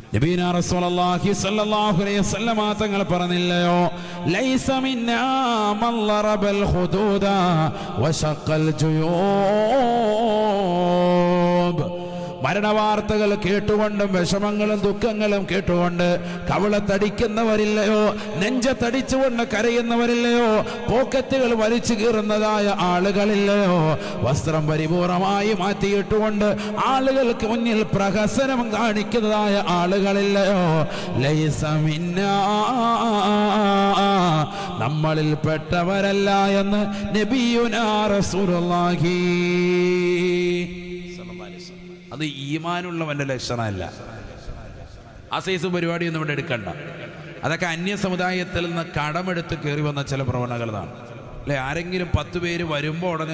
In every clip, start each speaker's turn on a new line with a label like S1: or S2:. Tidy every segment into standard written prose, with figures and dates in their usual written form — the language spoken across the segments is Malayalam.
S1: നബീന റസൂലുള്ളാഹി സ്വല്ലല്ലാഹു അലൈഹി വസല്ലമ തങ്ങൾ പറഞ്ഞില്ലയോ, ലൈസ മിന്നാ മൻ ലറബൽ ഖുദൂദ വശഖൽ ജുയൂബ്. മരണവാർത്തകൾ കേട്ടുകൊണ്ടും വിഷമങ്ങളും ദുഃഖങ്ങളും കേട്ടുകൊണ്ട് കവളത്തടിക്കുന്നവരില്ലയോ, നെഞ്ചത്തടിച്ചുകൊണ്ട് കരയുന്നവരില്ലയോ, പോക്കറ്റുകൾ വലിച്ചു കീറുന്നതായ ആളുകളില്ലയോ, വസ്ത്രം പരിപൂർണമായി മാറ്റിയിട്ടുകൊണ്ട് ആളുകൾക്ക് മുന്നിൽ പ്രഹസനം കാണിക്കുന്നതായ ആളുകളില്ലയോ, ലൈസ മിന്നാ, നമ്മളിൽ പെട്ടവരല്ല എന്ന് നബിയുനാ റസൂലുള്ളാഹി. അത് ഈമാനുള്ളവന്റെ ലക്ഷണമല്ല. ആ സൈസ് പരിപാടിയൊന്നും ഇവിടെ എടുക്കണ്ട. അതൊക്കെ അന്യ സമുദായത്തിൽ നിന്ന് കടമെടുത്ത് കയറി വന്ന ചില പ്രവണതകളാണ് അല്ലെ. ആരെങ്കിലും 10 പേര് വരുമ്പോൾ ഉടനെ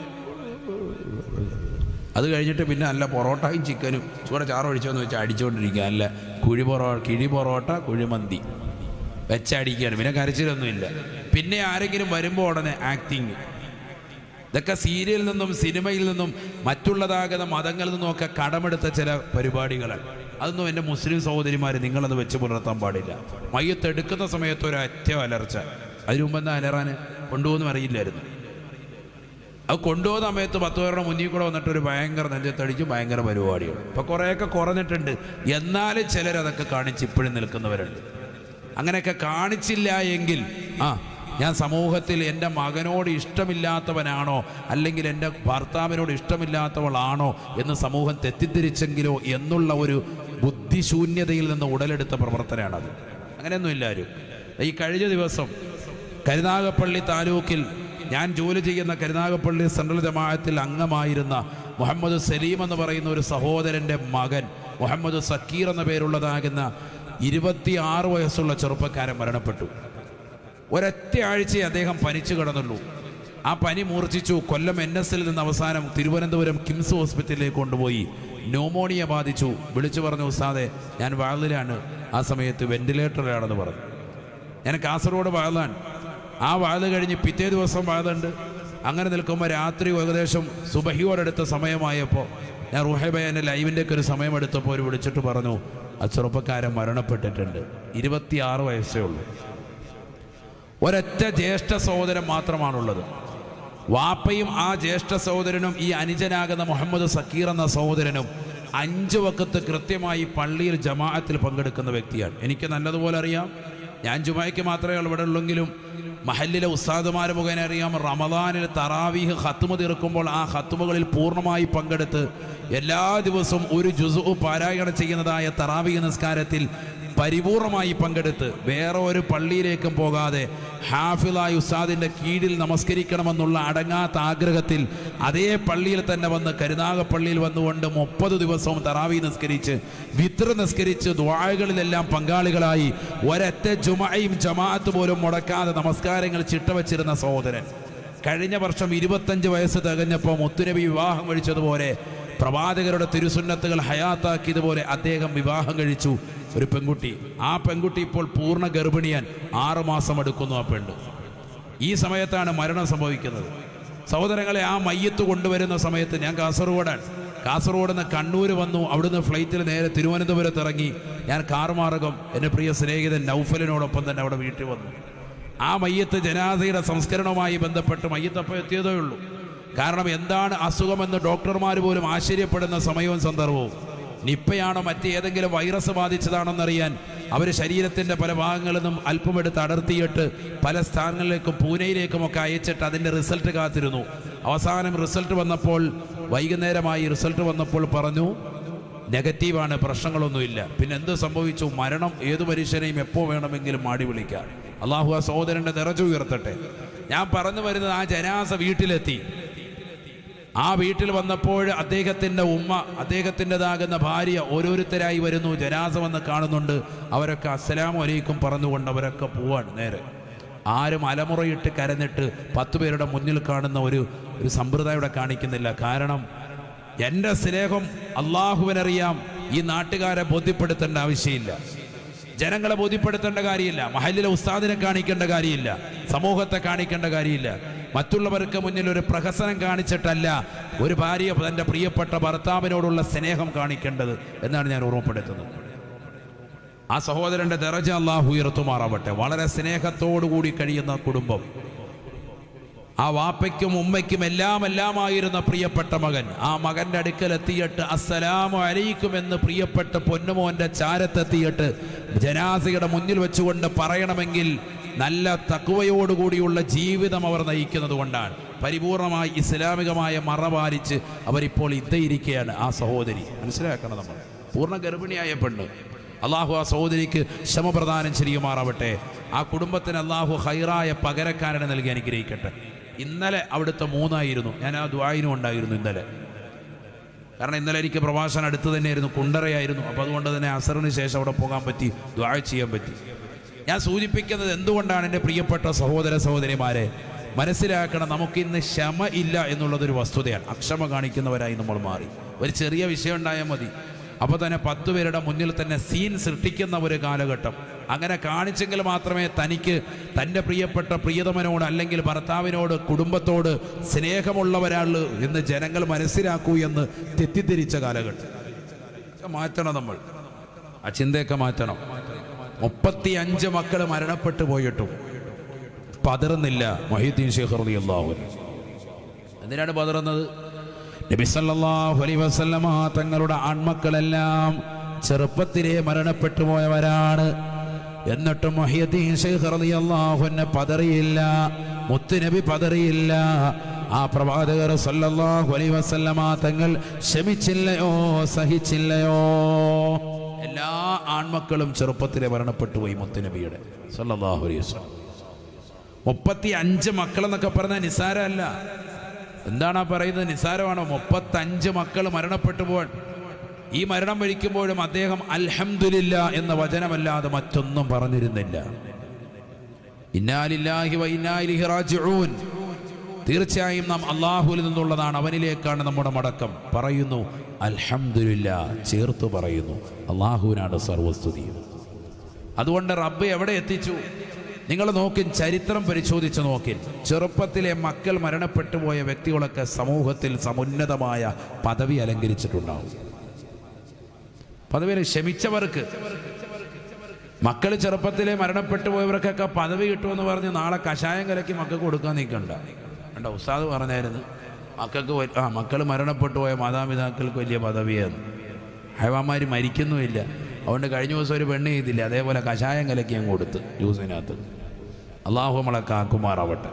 S1: അത് കഴിഞ്ഞിട്ട് പിന്നെ അല്ല പൊറോട്ടയും ചിക്കനും ചൂടെ ചാറൊഴിച്ചോന്ന് വെച്ചാൽ അടിച്ചുകൊണ്ടിരിക്കുക. അല്ല കിഴി പൊറോട്ട കുഴിമന്തി വെച്ചടിക്കുകയാണ്. പിന്നെ കരച്ചിലൊന്നുമില്ല. പിന്നെ ആരെങ്കിലും വരുമ്പോൾ ഉടനെ ആക്ടിങ്. ഇതൊക്കെ സീരിയലിൽ നിന്നും സിനിമയിൽ നിന്നും മറ്റുള്ളതാകുന്ന മതങ്ങളിൽ നിന്നുമൊക്കെ കടമെടുത്ത ചില പരിപാടികളാണ്. അതൊന്നും എൻ്റെ മുസ്ലിം സഹോദരിമാർ നിങ്ങളത് വെച്ച് പുലർത്താൻ പാടില്ല. മയ്യത്ത് എടുക്കുന്ന സമയത്ത് ഒരൊറ്റ അലർച്ച. അതിനു മുമ്പ് എന്താ അലറാൻ കൊണ്ടുപോകുന്നു അറിയില്ലായിരുന്നു. അത് കൊണ്ടുപോകുന്ന സമയത്ത് 10 പേരുടെ മുന്നിൽ കൂടെ വന്നിട്ട് ഒരു ഭയങ്കര നെഞ്ചത്തടിച്ച് ഭയങ്കര പരിപാടികൾ. ഇപ്പോൾ കുറേയൊക്കെ കുറഞ്ഞിട്ടുണ്ട്. എന്നാലും ചിലരതൊക്കെ കാണിച്ച് ഇപ്പോഴും നിൽക്കുന്നവരുണ്ട്. അങ്ങനെയൊക്കെ കാണിച്ചില്ല എങ്കിൽ ഞാൻ സമൂഹത്തിൽ എൻ്റെ മകനോട് ഇഷ്ടമില്ലാത്തവനാണോ അല്ലെങ്കിൽ എൻ്റെ ഭർത്താവിനോട് ഇഷ്ടമില്ലാത്തവളാണോ എന്ന് സമൂഹം തെറ്റിദ്ധരിച്ചെങ്കിലോ എന്നുള്ള ഒരു ബുദ്ധിശൂന്യതയിൽ നിന്ന് ഉടലെടുത്ത പ്രവർത്തനമാണത്. അങ്ങനെയൊന്നുമില്ല ആരും. ഈ കഴിഞ്ഞ ദിവസം കരുനാഗപ്പള്ളി താലൂക്കിൽ ഞാൻ ജോലി ചെയ്യുന്ന കരുനാഗപ്പള്ളി സെൻട്രൽ ജമാഅത്തിൽ അംഗമായിരുന്ന മുഹമ്മദ് സലീം എന്ന് പറയുന്ന ഒരു സഹോദരൻ്റെ മകൻ മുഹമ്മദ് സക്കീർ എന്ന പേരുള്ളതാകുന്ന 26 വയസ്സുള്ള ചെറുപ്പക്കാരൻ മരണപ്പെട്ടു. ഒരൊറ്റ ആഴ്ചയെ അദ്ദേഹം പനിച്ചു കിടന്നുള്ളൂ. ആ പനി മൂർച്ഛിച്ചു. കൊല്ലം NSL നിന്ന് അവസാനം തിരുവനന്തപുരം കിംസ് ഹോസ്പിറ്റലിലേക്ക് കൊണ്ടുപോയി. ന്യൂമോണിയ ബാധിച്ചു. വിളിച്ചു പറഞ്ഞു, ഉസ്താദെ ഞാൻ വാതിലാണ്, ആ സമയത്ത് വെന്റിലേറ്ററിലാണെന്ന് പറഞ്ഞു. ഞാൻ കാസർഗോഡ് വാതിലാണ്. ആ വാതിൽ കഴിഞ്ഞ് പിറ്റേ ദിവസം വാതിലുണ്ട്. അങ്ങനെ നിൽക്കുമ്പോൾ രാത്രി ഏകദേശം സുബഹിയോടടുത്ത സമയമായപ്പോൾ ഞാൻ റുഹൈബയുടെ ലൈവിൻ്റെ ഒക്കെ ഒരു സമയമെടുത്തപ്പോൾ ഒരു വിളിച്ചിട്ട് പറഞ്ഞു, ആ ചെറുപ്പക്കാരൻ മരണപ്പെട്ടിട്ടുണ്ട്. 26 വയസ്സേ ഉള്ളൂ. ഒരൊറ്റ ജ്യേഷ്ഠ സഹോദരൻ മാത്രമാണുള്ളത്. വാപ്പയും ആ ജ്യേഷ്ഠ സഹോദരനും ഈ അനുജനാകുന്ന മുഹമ്മദ് സക്കീർ എന്ന സഹോദരനും 5 വക്കത്ത് കൃത്യമായി പള്ളിയിൽ ജമാഅത്തിൽ പങ്കെടുക്കുന്ന വ്യക്തിയാണ്. എനിക്ക് നല്ലതുപോലെ അറിയാം. ഞാൻ ജുമായ്ക്ക് മാത്രമേ ഇവിടെ ഉള്ളെങ്കിലും മഹല്ലിലെ ഉസ്താദുമാർ മുഖേന അറിയാം. റമദാനിൽ തറാവീഹ് ഖത്മ തീർക്കുമ്പോൾ ആ ഖത്മുകളിൽ പൂർണ്ണമായി പങ്കെടുത്ത് എല്ലാ ദിവസവും ഒരു ജുസ്ഉ പാരായണം ചെയ്യുന്നതായ തറാവീഹ് നിസ്കാരത്തിൽ പരിപൂർണമായി പങ്കെടുത്ത് വേറെ ഒരു പള്ളിയിലേക്കും പോകാതെ ഹാഫിളായ ഉസ്താദിൻ്റെ കീഴിൽ നമസ്കരിക്കണമെന്നുള്ള അടങ്ങാത്ത ആഗ്രഹത്തിൽ അതേ പള്ളിയിൽ തന്നെ വന്ന് കരുനാഗപ്പള്ളിയിൽ വന്നുകൊണ്ട് 30 ദിവസവും തറാവീഹ് നിസ്കരിച്ച് വിത്ർ നിസ്കരിച്ച് ദുആകളിലെല്ലാം പങ്കാളികളായി ഒരൊറ്റ ജുമഅയും ജമാഅത്ത് പോലും മുടക്കാതെ നമസ്കാരങ്ങൾ ചിട്ടവച്ചിരുന്ന സഹോദരൻ കഴിഞ്ഞ വർഷം 25 വയസ്സ് തികഞ്ഞപ്പോൾ മുത്തുനബി വിവാഹം കഴിച്ചതുപോലെ പ്രവാചകരുടെ തിരുസുന്നത്തുകൾ ഹയാത്താക്കിയതുപോലെ അദ്ദേഹം വിവാഹം കഴിച്ചു ഒരു പെൺകുട്ടി. ആ പെൺകുട്ടി ഇപ്പോൾ പൂർണ്ണ ഗർഭിണിയാൻ 6 മാസം എടുക്കുന്നു. ആ പെണ്ണ് ഈ സമയത്താണ് മരണം സംഭവിക്കുന്നത്. സഹോദരങ്ങളെ, ആ മയ്യത്ത് കൊണ്ടുവരുന്ന സമയത്ത് ഞാൻ കാസർഗോഡ് നിന്ന് കണ്ണൂർ വന്നു. അവിടുന്ന് ഫ്ലൈറ്റിൽ നേരെ തിരുവനന്തപുരത്ത് ഇറങ്ങി. ഞാൻ കാർ മാർഗം എൻ്റെ പ്രിയ സ്നേഹിതൻ നൗഫലിനോടൊപ്പം തന്നെ അവിടെ വീട്ടിൽ വന്നു. ആ മയ്യത്ത് ജനാസയുടെ സംസ്കരണവുമായി ബന്ധപ്പെട്ട് മയ്യത്തപ്പം എത്തിയതേ ഉള്ളൂ. കാരണം എന്താണ് അസുഖമെന്ന് ഡോക്ടർമാർ പോലും ആശ്ചര്യപ്പെടുന്ന സമയവും സന്ദർഭവും. നിപ്പയാണോ മറ്റേതെങ്കിലും വൈറസ് ബാധിച്ചതാണോന്നറിയാൻ അവർ ശരീരത്തിൻ്റെ പല ഭാഗങ്ങളിൽ നിന്നും അല്പമെടുത്ത് അടർത്തിയിട്ട് പല സ്ഥാനങ്ങളിലേക്കും പൂനെയിലേക്കുമൊക്കെ അയച്ചിട്ട് അതിൻ്റെ റിസൾട്ട് കാത്തിരുന്നു. അവസാനം റിസൾട്ട് വന്നപ്പോൾ വൈകുന്നേരമായി റിസൾട്ട് വന്നപ്പോൾ പറഞ്ഞു നെഗറ്റീവാണ്, പ്രശ്നങ്ങളൊന്നുമില്ല. പിന്നെ എന്ത് സംഭവിച്ചു? മരണം ഏതു മനുഷ്യനെയും എപ്പോൾ വേണമെങ്കിലും മാടി വിളിക്കാം. അള്ളാഹു ആ സഹോദരൻ്റെ ദറജ ഉയർത്തട്ടെ. ഞാൻ പറഞ്ഞു വരുന്നത്, ആ ജനാസ വീട്ടിലെത്തി. ആ വീട്ടിൽ വന്നപ്പോൾ അദ്ദേഹത്തിൻ്റെ ഉമ്മ, അദ്ദേഹത്തിൻ്റെതാകുന്ന ഭാര്യ ഓരോരുത്തരായി വരുന്നു. ജനാസ വന്ന് കാണുന്നുണ്ട്. അവരൊക്കെ അസ്സലാമു അലൈക്കും പറഞ്ഞുകൊണ്ട് അവരൊക്കെ പോവാണ് നേരെ. ആരും അലമുറയിട്ട് കരഞ്ഞിട്ട് 10 പേരുടെ മുന്നിൽ കാണുന്ന ഒരു സമ്പ്രദായം ഇവിടെ കാണിക്കുന്നില്ല. കാരണം എൻ്റെ സ്നേഹം അള്ളാഹുവിനറിയാം. ഈ നാട്ടുകാരെ ബോധ്യപ്പെടുത്തേണ്ട ആവശ്യമില്ല, ജനങ്ങളെ ബോധ്യപ്പെടുത്തേണ്ട കാര്യമില്ല, മഹല്ലിലെ ഉസ്താദിനെ കാണിക്കേണ്ട കാര്യമില്ല, സമൂഹത്തെ കാണിക്കേണ്ട കാര്യമില്ല. മറ്റുള്ളവർക്ക് മുന്നിൽ ഒരു പ്രഹസനം കാണിച്ചിട്ടല്ല ഒരു ഭാര്യ തൻ്റെ പ്രിയപ്പെട്ട ഭർത്താവിനോടുള്ള സ്നേഹം കാണിക്കേണ്ടത് എന്നാണ് ഞാൻ ഓർമ്മപ്പെടുത്തുന്നത്. ആ സഹോദരന്റെ ദറജ അല്ലാഹു ഉയർത്തുമാറാവട്ടെ. വളരെ സ്നേഹത്തോടുകൂടി കഴിയുന്ന കുടുംബം. ആ വാപ്പയ്ക്കും ഉമ്മയ്ക്കും എല്ലാമായിരുന്ന പ്രിയപ്പെട്ട മകൻ ആ മകൻ്റെ അടുക്കലെത്തിയിട്ട് അസ്സലാമു അലൈക്കും എന്ന് പ്രിയപ്പെട്ട പൊന്നുമോൻ്റെ ചാരത്തെത്തിയിട്ട് ജനാസയുടെ മുന്നിൽ വെച്ചുകൊണ്ട് പറയണമെങ്കിൽ നല്ല തഖ്വയോടുകൂടിയുള്ള ജീവിതം അവർ നയിക്കുന്നത് കൊണ്ടാണ്. പരിപൂർണമായി ഇസ്ലാമികമായ മറ പാലിച്ച് അവരിപ്പോൾ ഇരിക്കുകയാണ്. ആ സഹോദരി മനസ്സിലാക്കണം, നമ്മൾ പൂർണ്ണ ഗർഭിണിയായ പെണ്ണ്. അള്ളാഹു ആ സഹോദരിക്ക് ക്ഷമ പ്രദാനം ചെയ്യുമാറാവട്ടെ. ആ കുടുംബത്തിന് അള്ളാഹു ഹൈറായ പകരക്കാരനെ നൽകി അനുഗ്രഹിക്കട്ടെ. ഇന്നലെ അവിടുത്തെ 3 ഞാൻ ആ ദുആയിനും ഉണ്ടായിരുന്നു ഇന്നലെ. കാരണം ഇന്നലെ എനിക്ക് പ്രഭാഷണം അടുത്ത് തന്നെയായിരുന്നു, കുണ്ടറയായിരുന്നു. അപ്പോൾ അതുകൊണ്ട് തന്നെ അസറിന് ശേഷം അവിടെ പോകാൻ പറ്റി, ദുആ ചെയ്യാൻ പറ്റി. ഞാൻ സൂചിപ്പിക്കുന്നത് എന്തുകൊണ്ടാണ് എൻ്റെ പ്രിയപ്പെട്ട സഹോദര സഹോദരിമാരെ, മനസ്സിലാക്കണം, നമുക്കിന്ന് ക്ഷമ ഇല്ല എന്നുള്ളതൊരു വസ്തുതയാണ്. അക്ഷമ കാണിക്കുന്നവരായി നമ്മൾ മാറി. ഒരു ചെറിയ വിഷയം ഉണ്ടായാൽ മതി, അപ്പോൾ തന്നെ 10 പേരുടെ മുന്നിൽ തന്നെ സീൻ സൃഷ്ടിക്കുന്ന ഒരു കാലഘട്ടം. അങ്ങനെ കാണിച്ചെങ്കിൽ മാത്രമേ തനിക്ക് തൻ്റെ പ്രിയപ്പെട്ട പ്രിയതമനോട് അല്ലെങ്കിൽ ഭർത്താവിനോട് കുടുംബത്തോട് സ്നേഹമുള്ളവരാള് എന്ന് ജനങ്ങൾ മനസ്സിലാക്കൂ എന്ന് തെറ്റിദ്ധരിച്ച കാലഘട്ടം. മാറ്റണം, നമ്മൾ ആ ചിന്തയൊക്കെ മാറ്റണം. 35 മക്കൾ മരണപ്പെട്ടു പോയിട്ടും പതറുന്നില്ല മുഹീദ്ദീൻ ശൈഖ് റളിയല്ലാഹു അൻഹു. എന്തിനാണ് പതറുന്നത്? നബി സല്ലല്ലാഹു അലൈഹി വസല്ലമ തങ്ങളുടെ ആൺമക്കളെല്ലാം ചെറുപ്പത്തിലേ മരണപ്പെട്ടു പോയവരാണ്. എന്നിട്ടും മുഹീദ്ദീൻ ശൈഖ് റളിയല്ലാഹു അൻഹു പതറിയില്ല, മുത്തുനബി പതറിയില്ല. ആ പ്രവാചകർ സല്ലല്ലാഹു അലൈഹി വസല്ലമ തങ്ങൾ ക്ഷമിച്ചില്ലയോ, സഹിച്ചില്ലയോ? എല്ലാ ആൺമക്കളും ചെറുപ്പത്തിലെ മരണപ്പെട്ടു പോയി മുത്തുനബിയുടെ സല്ലല്ലാഹു അലൈഹി വസല്ലം. 35 മക്കളെന്നൊക്കെ പറഞ്ഞാൽ നിസാരമല്ല. എന്താണ് പറയുന്നത്? നിസാരമാണോ? 35 മക്കൾ മരണപ്പെട്ടു പോകാൻ. ഈ മരണം വഴിക്കുമ്പോഴും അദ്ദേഹം അൽഹംദുലില്ലാ എന്ന വചനമല്ലാതെ മറ്റൊന്നും പറഞ്ഞിരുന്നില്ല. ഇന്നാ ലില്ലാഹി വ ഇന്നാ ഇലൈഹി റാജിഊൻ. തീർച്ചയായും നാം അല്ലാഹുവിൽ നിന്നുള്ളതാണ്, അവനിലേക്കാണ് നമ്മുടെ മടക്കം. പറയുന്നു അൽഹംദുലില്ലാ, ചേർത്ത് പറയുന്നു. അല്ലാഹുവിനാണ് സർവസ്തുതിയും. അതുകൊണ്ട് റബ്ബ് എവിടെ എത്തിച്ചു? നിങ്ങൾ നോക്കി, ചരിത്രം പരിശോധിച്ച് നോക്കി. ചെറുപ്പത്തിലെ മക്കൾ മരണപ്പെട്ടു പോയ വ്യക്തികളൊക്കെ സമൂഹത്തിൽ സമുന്നതമായ പദവി അലങ്കരിച്ചിട്ടുണ്ടാവും. പദവിയിൽ ക്ഷമിച്ചവർക്ക്, മക്കൾ ചെറുപ്പത്തിലെ മരണപ്പെട്ടു പോയവർക്കൊക്കെ പദവി കിട്ടുമെന്ന് പറഞ്ഞ് നാളെ കഷായം കലക്കി മക്കൾക്ക് കൊടുക്കാൻ നിൽക്കണ്ട. കണ്ട, ഉസ്താദ് പറഞ്ഞായിരുന്നു മക്കൾക്ക് മക്കൾ മരണപ്പെട്ടു പോയ മാതാപിതാക്കൾക്ക് വലിയ പദവിയാണ്. ഹൈവാന്മാർ മരിക്കുന്നുമില്ല. അതുകൊണ്ട് കഴിഞ്ഞ ദിവസം ഒരു പെണ്ണ് ചെയ്തില്ല, അതേപോലെ കഷായം കലക്കി അങ്ങ് കൊടുത്ത് ജ്യൂസിനകത്ത്. അള്ളാഹു നമ്മളെ കാക്കുമാറാവട്ടെ.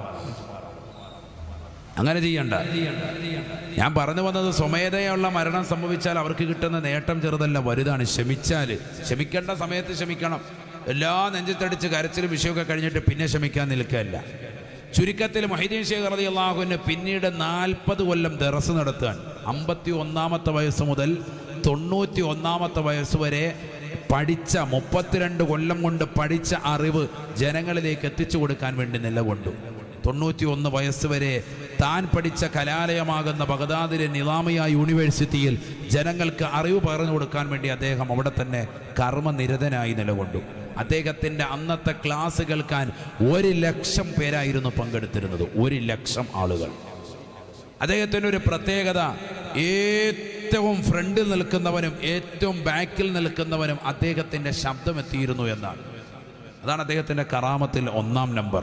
S1: അങ്ങനെ ചെയ്യണ്ട. ഞാൻ പറഞ്ഞു വന്നത്, സ്വമേധയുള്ള മരണം സംഭവിച്ചാൽ അവർക്ക് കിട്ടുന്ന നേട്ടം ചെറുതല്ല, വലുതാണ്. ക്ഷമിക്കേണ്ട സമയത്ത് ക്ഷമിക്കണം. എല്ലാ നെഞ്ചത്തടിച്ച് കരച്ചിലും വിഷയമൊക്കെ കഴിഞ്ഞിട്ട് പിന്നെ ക്ഷമിക്കാൻ നിൽക്കുകയല്ല. ചുരുക്കത്തിൽ മുഹീദ്ദീൻ ശൈഖ് റളിയല്ലാഹു അൻഹു പിന്നീട് 40 കൊല്ലം ദറസ് നടത്താൻ, 51-ാമത്തെ വയസ്സ് മുതൽ 91-ാമത്തെ വയസ്സ് വരെ പഠിച്ച, 32 കൊല്ലം കൊണ്ട് പഠിച്ച അറിവ് ജനങ്ങളിലേക്ക് എത്തിച്ചു കൊടുക്കാൻ വേണ്ടി നിലകൊണ്ടു. 91 വയസ്സ് വരെ താൻ പഠിച്ച കലാലയമാകുന്ന ബഗ്ദാദിലെ നിസാമിയ യൂണിവേഴ്സിറ്റിയിൽ ജനങ്ങൾക്ക് അറിവ് പകർന്നു കൊടുക്കാൻ വേണ്ടി അദ്ദേഹം അവിടെ തന്നെ കർമ്മനിരതനായി നിലകൊണ്ടു. അദ്ദേഹത്തിൻ്റെ അന്നത്തെ ക്ലാസ് കേൾക്കാൻ 1,00,000 പേരായിരുന്നു പങ്കെടുത്തിരുന്നത്. 1,00,000 ആളുകൾ. അദ്ദേഹത്തിൻ്റെ ഒരു പ്രത്യേകത, ഏറ്റവും ഫ്രണ്ടിൽ നിൽക്കുന്നവനും ഏറ്റവും ബാക്കിൽ നിൽക്കുന്നവനും അദ്ദേഹത്തിൻ്റെ ശബ്ദം എത്തിയിരുന്നു എന്നാണ്. അതാണ് അദ്ദേഹത്തിൻ്റെ കറാമത്തിൽ 1-ാം നമ്പർ.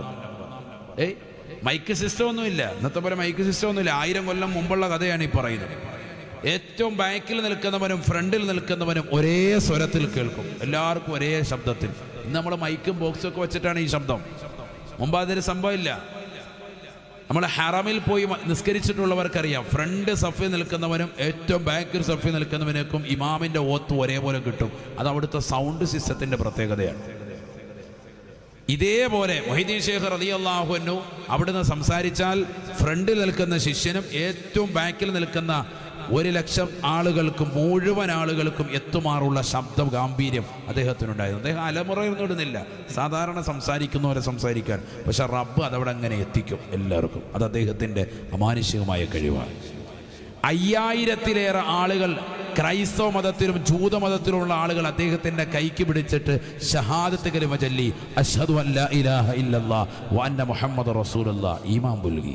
S1: മൈക്ക് സിസ്റ്റം ഒന്നുമില്ല, ഇന്നത്തെ പോലെ മൈക്ക് സിസ്റ്റം ഒന്നുമില്ല. 1000 കൊല്ലം മുമ്പുള്ള കഥയാണ് ഈ പറയുന്നത്. ഏറ്റവും ബാക്കിൽ നിൽക്കുന്നവനും ഫ്രണ്ടിൽ നിൽക്കുന്നവനും ഒരേ സ്വരത്തിൽ കേൾക്കും, എല്ലാവർക്കും ഒരേ ശബ്ദത്തിൽ. ഇന്ന് നമ്മൾ മൈക്കും ബോക്സും ഒക്കെ വെച്ചിട്ടാണ് ഈ ശബ്ദം. മുമ്പ് അതൊരു സംഭവമില്ല. നമ്മൾ ഹറമിൽ പോയി നിസ്കരിച്ചിട്ടുള്ളവർക്കറിയാം, ഫ്രണ്ട് സഫിൽ നിൽക്കുന്നവനും ഏറ്റവും ബാക്കിൽ സഫിൽ നിൽക്കുന്നവനേക്കും ഇമാമിൻ്റെ ഓത്ത് ഒരേപോലെ കിട്ടും. അത് അവിടുത്തെ സൗണ്ട് സിസ്റ്റത്തിൻ്റെ പ്രത്യേകതയാണ്. ഇതേപോലെ മുഹീദ്ദീൻ ശൈഖ് റളിയല്ലാഹു അൻഹു അവിടുന്ന് സംസാരിച്ചാൽ ഫ്രണ്ടിൽ നിൽക്കുന്ന ശിഷ്യനും ഏറ്റവും ബാക്കിൽ നിൽക്കുന്ന 1,00,000 ആളുകൾക്കും, മുഴുവൻ ആളുകൾക്കും എത്തുമാറുള്ള ശബ്ദ ഗാംഭീര്യം അദ്ദേഹത്തിനുണ്ടായിരുന്നു. അദ്ദേഹം അലമുറയൊന്നും ഇടുന്നില്ല, സാധാരണ സംസാരിക്കുന്നവരെ സംസാരിക്കാൻ. പക്ഷെ റബ്ബ് അതവിടെ അങ്ങനെ എത്തിക്കും എല്ലാവർക്കും. അത് അദ്ദേഹത്തിൻ്റെ അമാനുഷികമായ കഴിവാണ്. 5000-ലേറെ ആളുകൾ, ക്രൈസ്തവ മതത്തിലും ജൂതമതത്തിലുമുള്ള ആളുകൾ അദ്ദേഹത്തിൻ്റെ കൈക്ക് പിടിച്ചിട്ട് ഷഹാദത്ത് കലിമ ചൊല്ലി അശ്ഹദു അല്ലാ ഇലാഹ ഇല്ലല്ലാഹ് വ അന്ന മുഹമ്മദ് റസൂലുള്ളാഹ് ഈമാൻ പുൽകി.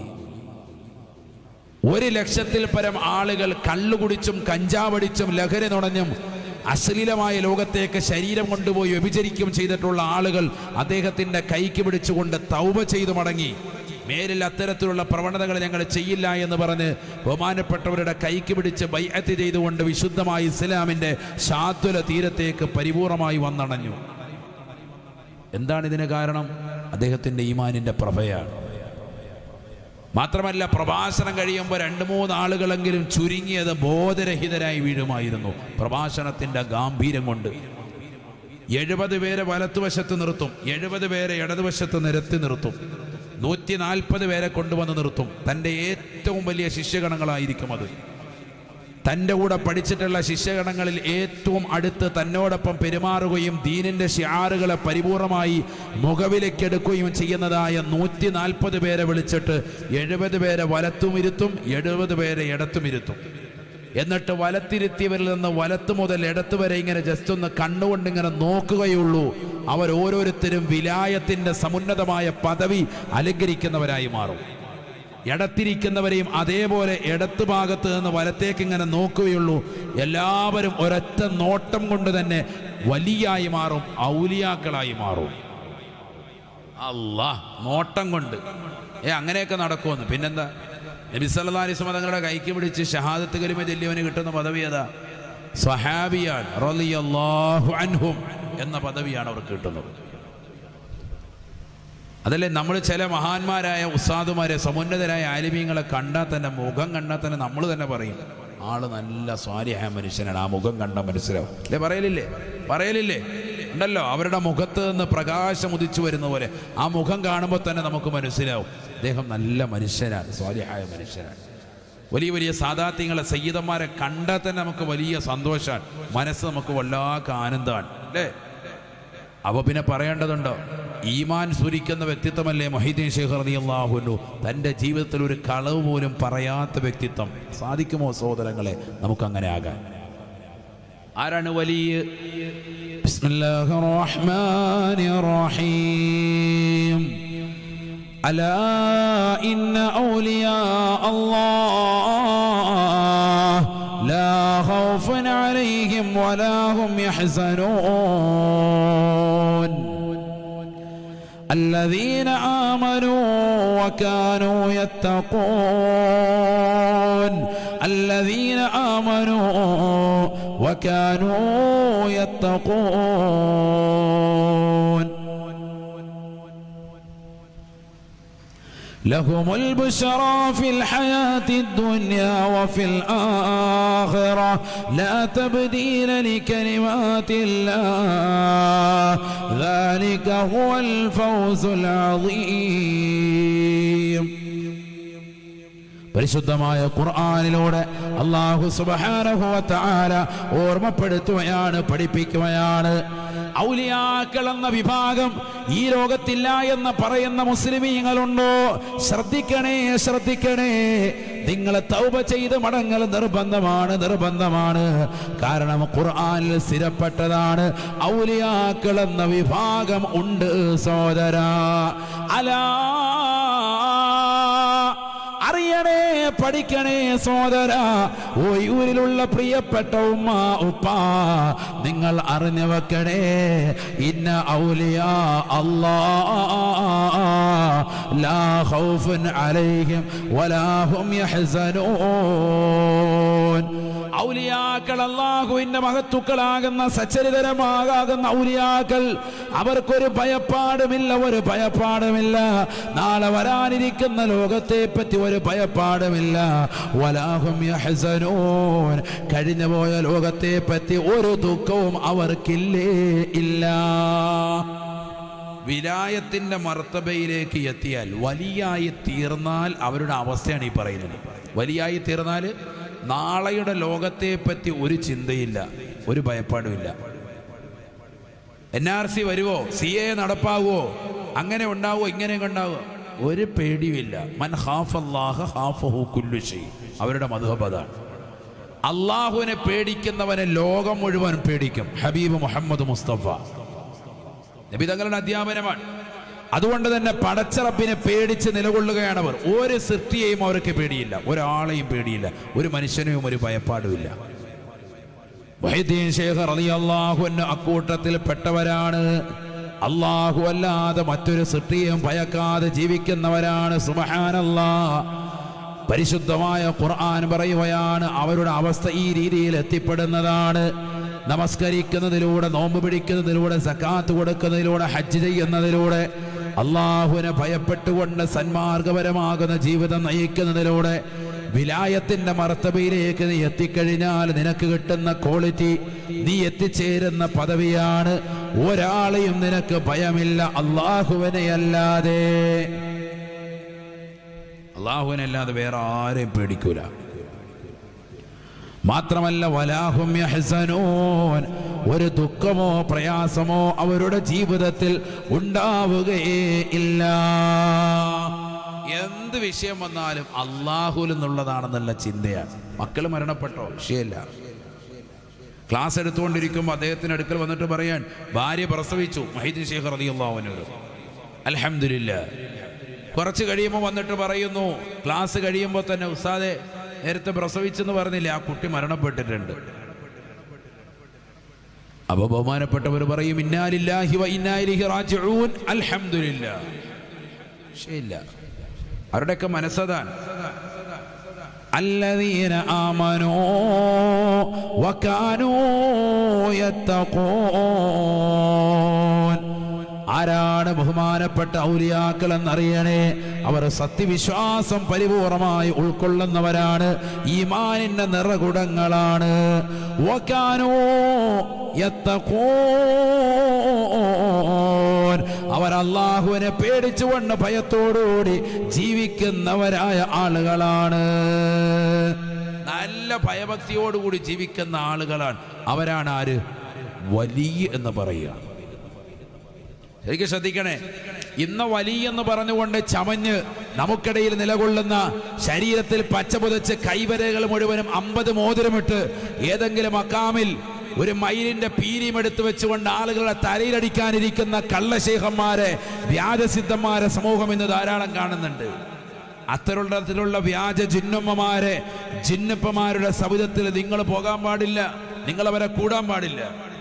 S1: 1,00,000-ൽ പരം ആളുകൾ കള്ളുകുടിച്ചും കഞ്ചാവടിച്ചും ലഹരി നുണഞ്ഞും അശ്ലീലമായ ലോകത്തേക്ക് ശരീരം കൊണ്ടുപോയി വ്യഭിചരിക്കും ചെയ്തിട്ടുള്ള ആളുകൾ അദ്ദേഹത്തിൻ്റെ കൈക്ക് പിടിച്ചുകൊണ്ട് തൗബ ചെയ്തു മടങ്ങി. മേലിൽ അത്തരത്തിലുള്ള പ്രവണതകൾ ഞങ്ങൾ ചെയ്യില്ല എന്ന് പറഞ്ഞ് ബഹുമാനപ്പെട്ടവരുടെ കൈക്ക് പിടിച്ച് ബൈഅത്ത് ചെയ്തുകൊണ്ട് വിശുദ്ധമായ ഇസ്ലാമിൻ്റെ ശാദ്വല തീരത്തേക്ക് പരിപൂർണമായി വന്നണഞ്ഞു. എന്താണ് ഇതിന് കാരണം? അദ്ദേഹത്തിൻ്റെ ഈമാനിൻ്റെ പ്രഭയാണ്. മാത്രമല്ല, പ്രഭാഷണം കഴിയുമ്പോൾ 2-3 ആളുകളെങ്കിലും ചുരുങ്ങിയത് ബോധരഹിതരായി വീഴുമായിരുന്നു. പ്രഭാഷണത്തിൻ്റെ ഗാംഭീര്യം കൊണ്ട് 70 പേരെ വലത്തുവശത്ത് നിർത്തും, 70 പേരെ ഇടതുവശത്ത് നിരത്തി നിർത്തും, 140 പേരെ കൊണ്ടുവന്ന് നിർത്തും. തൻ്റെ ഏറ്റവും വലിയ ശിഷ്യഗണങ്ങളായിരിക്കും അത്. തൻ്റെ കൂടെ പഠിച്ചിട്ടുള്ള ശിഷ്യഗണങ്ങളിൽ ഏറ്റവും അടുത്ത് തന്നോടൊപ്പം പെരുമാറുകയും ദീനിൻ്റെ ശിആറുകളെ പരിപൂർണമായി മുഖവിലേക്കെടുക്കുകയും ചെയ്യുന്നതായ 140 പേരെ വിളിച്ചിട്ട് 70 പേരെ വലത്തുമിരുത്തും, 70 പേരെ ഇടത്തുമിരുത്തും. എന്നിട്ട് വലത്തിരുത്തിയവരിൽ നിന്ന് വലത്ത് മുതൽ ഇടത്ത് വരെ ഇങ്ങനെ ജസ്റ്റ് ഒന്ന് കണ്ണുകൊണ്ടിങ്ങനെ നോക്കുകയുള്ളൂ. അവർ ഓരോരുത്തരും വിലായത്തിൻ്റെ സമുന്നതമായ പദവി അലങ്കരിക്കുന്നവരായി മാറും. ഇടത്തിരിക്കുന്നവരെയും അതേപോലെ ഇടത്ത് ഭാഗത്ത് നിന്ന് വലത്തേക്ക് ഇങ്ങനെ നോക്കുകയുള്ളൂ. എല്ലാവരും ഒരൊറ്റ നോട്ടം കൊണ്ട് തന്നെ വലിയായി മാറും, ഔലിയാക്കളായി മാറും. അല്ലാഹ്, നോട്ടം കൊണ്ട് അങ്ങനെയൊക്കെ നടക്കുമെന്ന്. പിന്നെന്താ? നബി സല്ലല്ലാഹു അലൈഹി വസല്ലം തങ്ങളുടെ കൈക്ക് പിടിച്ച് ഷഹാദത്ത് കലിമ ചൊല്ലിയവന് കിട്ടുന്ന പദവി ഏതാ? സ്വഹാബിയാണ്, റളിയല്ലാഹു അൻഹും എന്ന പദവിയാണ് അവർക്ക് കിട്ടുന്നത്. അതല്ലേ നമ്മൾ ചില മഹാന്മാരായ ഉസ്താദുമാരെ, സമുന്നതരായ ആലിമീങ്ങളെ കണ്ടാൽ തന്നെ, മുഖം കണ്ടാൽ തന്നെ നമ്മൾ തന്നെ പറയും, ആള് നല്ല സ്വാലിഹായ മനുഷ്യനാണ്, ആ മുഖം കണ്ടാൽ മനസ്സിലാവും. അല്ലേ? പറയലില്ലേ ഉണ്ടല്ലോ, അവരുടെ മുഖത്ത് നിന്ന് പ്രകാശം ഉദിച്ചു വരുന്ന പോലെ ആ മുഖം കാണുമ്പോൾ തന്നെ നമുക്ക് മനസ്സിലാവും അദ്ദേഹം നല്ല മനുഷ്യനാണ്, സ്വാലിഹായ മനുഷ്യനാണ്. വലിയ വലിയ സാദാത്യങ്ങളെ, സയ്യിദന്മാരെ കണ്ടാൽ തന്നെ നമുക്ക് വലിയ സന്തോഷമാണ്, മനസ്സ് നമുക്ക് വല്ലാത്ത ആനന്ദമാണ്. അല്ലേ? അപ്പോൾ പിന്നെ പറയേണ്ടതുണ്ടോ? ഈമാൻ സ്ഫുരിക്കുന്ന വ്യക്തിത്വമല്ലേ മുഹീദ്ദീൻ ശൈഖ് റളിയല്ലാഹു അൻഹു. തൻ്റെ ജീവിതത്തിൽ ഒരു കളവ് പോലും പറയാത്ത വ്യക്തിത്വം. സാധിക്കുമോ സഹോദരങ്ങളെ നമുക്കങ്ങനെ ആകാൻ? ആരാണ് വലിയ? ബിസ്മില്ലാഹിർ റഹ്മാനിർ റഹീം. അലാ ഇന്ന ഔലിയാ അല്ലാഹ് ലാ ഖൗഫുൻ അലൈഹിം വലാ ഹും യഹ്സനൂൻ الذين آمنوا وكانوا يتقون الذين آمنوا وكانوا يتقون لهم البشرى في الحياة الدنيا وفي الآخرة لا تبديل لكلمات الله ذلك هو الفوز العظيم. പരിശുദ്ധമായ ഖുർആനിലൂടെ അല്ലാഹു സുബ്ഹാനഹു വ തആല ഓർമ്മപ്പെടുത്തുകയാണ്, പഠിപ്പിക്കുകയാണ്. ഔലിയാക്കൾ എന്ന വിഭാഗം ഈ ലോകത്തില്ല എന്ന് പറയുന്ന മുസ്ലിമീങ്ങളുണ്ടോ? ശ്രദ്ധിക്കണേ. നിങ്ങളെ തൗബ ചെയ്ത് മടങ്ങൽ നിർബന്ധമാണ്. കാരണം ഖുർആനിൽ സ്ഥിരപ്പെട്ടതാണ്, ഔലിയാക്കൾ എന്ന വിഭാഗം ഉണ്ട് സഹോദരാ. അലാ, അറിയണേ, പഠിക്കണേ സഹോദരാ. ഓയൂരിലുള്ള പ്രിയപ്പെട്ട ഉമ്മ ഉപ്പ, നിങ്ങൾ അറിഞ്ഞു വെക്കണേ, ഇന്ന ഔലിയാ അല്ലാഹ് ലാ ഖൗഫുൻ അലൈഹിം വലാ ഹും യഹ്സനൂൻ. ഔലിയാക്കൾ, അല്ലാഹുവിന്റെ മഹത്തുക്കളാകുന്ന സച്ചരിതരമാകുന്ന ഔലിയാക്കൾ, അവർക്കൊരു ഭയപ്പാടുമില്ല. നാളെ വരാനിരിക്കുന്ന ലോകത്തെ പറ്റി ഒരു ഭയപ്പാടുമില്ല. വലാഹും യഹ്സനൂൻ, കഴിഞ്ഞുപോയ ലോകത്തെ പറ്റി ഒരു ദുഃഖവും അവർക്കില്ല. വിലായത്തിന്റെ മർത്തബയിലേക്ക് എത്തിയാൽ, വലിയായി തീർന്നാൽ അവരുടെ അവസ്ഥയാണ് ഈ പറയുന്നത്. വലിയായി തീർന്നാൽ നാളെയുടെ ലോകത്തെ പറ്റി ഒരു ചിന്തയില്ല, ഒരു ഭയപ്പാടുമില്ല. NRC വരുവോ, CA നടപ്പാവോ, അങ്ങനെ ഉണ്ടാവോ, ഇങ്ങനെയൊക്കെ ഉണ്ടാവോ, ഒരു പേടിയുമില്ല. മൻ ഖാഫല്ലാഹ ഖാഫഹു കുല്ലു ശൈ, അവരുടെ മദ്ഹബ് അതാണ്. അള്ളാഹുവിനെ പേടിക്കുന്നവനെ ലോകം മുഴുവൻ പേടിക്കും. ഹബീബ് മുഹമ്മദ് മുസ്തഫ നബി തങ്ങളുടെ അധ്യാപനമാണ്. അതുകൊണ്ട് തന്നെ പടച്ചറപ്പിനെ പേടിച്ച് നിലകൊള്ളുകയാണ് അവർ. ഒരു സൃഷ്ടിയെയും അവർക്ക് പേടിയില്ല, ഒരാളെയും പേടിയില്ല, ഒരു മനുഷ്യനെയും ഒരു ഭയപ്പാടുമില്ല. മുഹ്യിദ്ദീൻ ശൈഖ് റളിയല്ലാഹു അൻഹു അക്കൂട്ടത്തിൽ പെട്ടവരാണ്. അല്ലാഹു അല്ലാതെ മറ്റൊരു സൃഷ്ടിയും ഭയക്കാതെ ജീവിക്കുന്നവരാണ്. സുബ്ഹാനല്ലാഹ്. പരിശുദ്ധമായ ഖുർആൻ പറയുകയാണ് അവരുടെ അവസ്ഥ ഈ രീതിയിൽ എത്തിപ്പെടുന്നതാണ്. നമസ്കരിക്കുന്നതിലൂടെ, നോമ്പ് പിടിക്കുന്നതിലൂടെ, സക്കാത്ത് കൊടുക്കുന്നതിലൂടെ, ഹജ്ജ് ചെയ്യുന്നതിലൂടെ, അള്ളാഹുവിനെ ഭയപ്പെട്ടുകൊണ്ട് സന്മാർഗപരമാകുന്ന ജീവിതം നയിക്കുന്നതിലൂടെ വിലായത്തിന്റെ മർത്തബയിലേക്ക് നീ എത്തിക്കഴിഞ്ഞാൽ നിനക്ക് കിട്ടുന്ന ക്വാളിറ്റി, നീ എത്തിച്ചേരുന്ന പദവിയാണ് ഒരാളെയും നിനക്ക് ഭയമില്ല അല്ലാഹുവിനെ അല്ലാതെ. അല്ലാഹുവിനല്ലാതെ വേറെ ആരെയും പേടിക്കൂല. മാത്രമല്ല വലാഹും യഹ്സനൂൻ, ഒരു ദുഃഖമോ പ്രയാസമോ അവരുടെ ജീവിതത്തിൽ ഉണ്ടാവുകയേ ഇല്ല. എന്ത് വിഷയം വന്നാലും അല്ലാഹുവിൽ നിന്നുള്ളതാണെന്നുള്ള ചിന്തയാണ്. മക്കൾ മരണപ്പെട്ടോ വിഷയമില്ല. ക്ലാസ് എടുത്തുകൊണ്ടിരിക്കുമ്പോൾ അദ്ദേഹത്തിന് അടുക്കൽ വന്നിട്ട് പറയാൻ ഭാര്യ പ്രസവിച്ചു. മുഹ്യിദ്ദീൻ ശൈഖ് റളിയല്ലാഹു അൻഹു അൽഹംദുലില്ലാഹ്. കുറച്ച് കഴിയുമ്പോൾ വന്നിട്ട് പറയുന്നു, ക്ലാസ് കഴിയുമ്പോൾ തന്നെ ഉസ്താദേ നേരത്തെ പ്രസവിച്ചെന്ന് പറഞ്ഞില്ലേ, ആ കുട്ടി മരണപ്പെട്ടിട്ടുണ്ട്. അപ്പൊ ബഹുമാനപ്പെട്ടവർ പറയും ഇന്നാ ലില്ലാഹി വ ഇന്നാ ഇലൈഹി റാജിഊൻ. അൽഹംദുലില്ലാഹ്. ശരിയില്ല, അവരുടെയൊക്കെ മനസ്സതാണ്. അല്ലദീന ആമനൂ വകാനൂ യത്തഖൂൻ. ആരാണ് ബഹുമാനപ്പെട്ട ഔലിയാക്കൾ എന്നറിയണേ? അവർ സത്യവിശ്വാസം പരിപൂർണമായി ഉൾക്കൊള്ളുന്നവരാണ്. ഈമാനിന്റെ നിറകുടങ്ങളാണ്. വകാനൂ യത്തഖൂൻ. അവർ അല്ലാഹുവിനെ പേടിച്ചുകൊണ്ട് ഭയത്തോടുകൂടി ജീവിക്കുന്നവരായ ആളുകളാണ്. നല്ല ഭയഭക്തിയോടുകൂടി ജീവിക്കുന്ന ആളുകളാണ്. അവരാണ് ആര്? വലിയ എന്ന് പറയുക. ശരിക്കും ശ്രദ്ധിക്കണേ. ഇന്ന് വലിയ എന്ന് പറഞ്ഞുകൊണ്ട് ചമഞ്ഞ് നമുക്കിടയിൽ നിലകൊള്ളുന്ന, ശരീരത്തിൽ പച്ച പുതച്ച് കൈവരകൾ മുഴുവനും 50 മോതിരമിട്ട് ഏതെങ്കിലും മക്കാമിൽ ഒരു മയിലിന്റെ പീരിയും എടുത്തു വെച്ചുകൊണ്ട് ആളുകളുടെ തലയിലടിക്കാനിരിക്കുന്ന കള്ളശേഖന്മാരെ, വ്യാജസിദ്ധന്മാരെ സമൂഹം ഇന്ന് ധാരാളം കാണുന്നുണ്ട്. അത്തരത്തിലുള്ള വ്യാജ ജിന്നുമ്മമാരെ, ജിന്നപ്പമാരുടെ സവിധത്തിൽ നിങ്ങൾ പോകാൻ പാടില്ല. നിങ്ങൾ അവരെ കൂടാൻ പാടില്ല.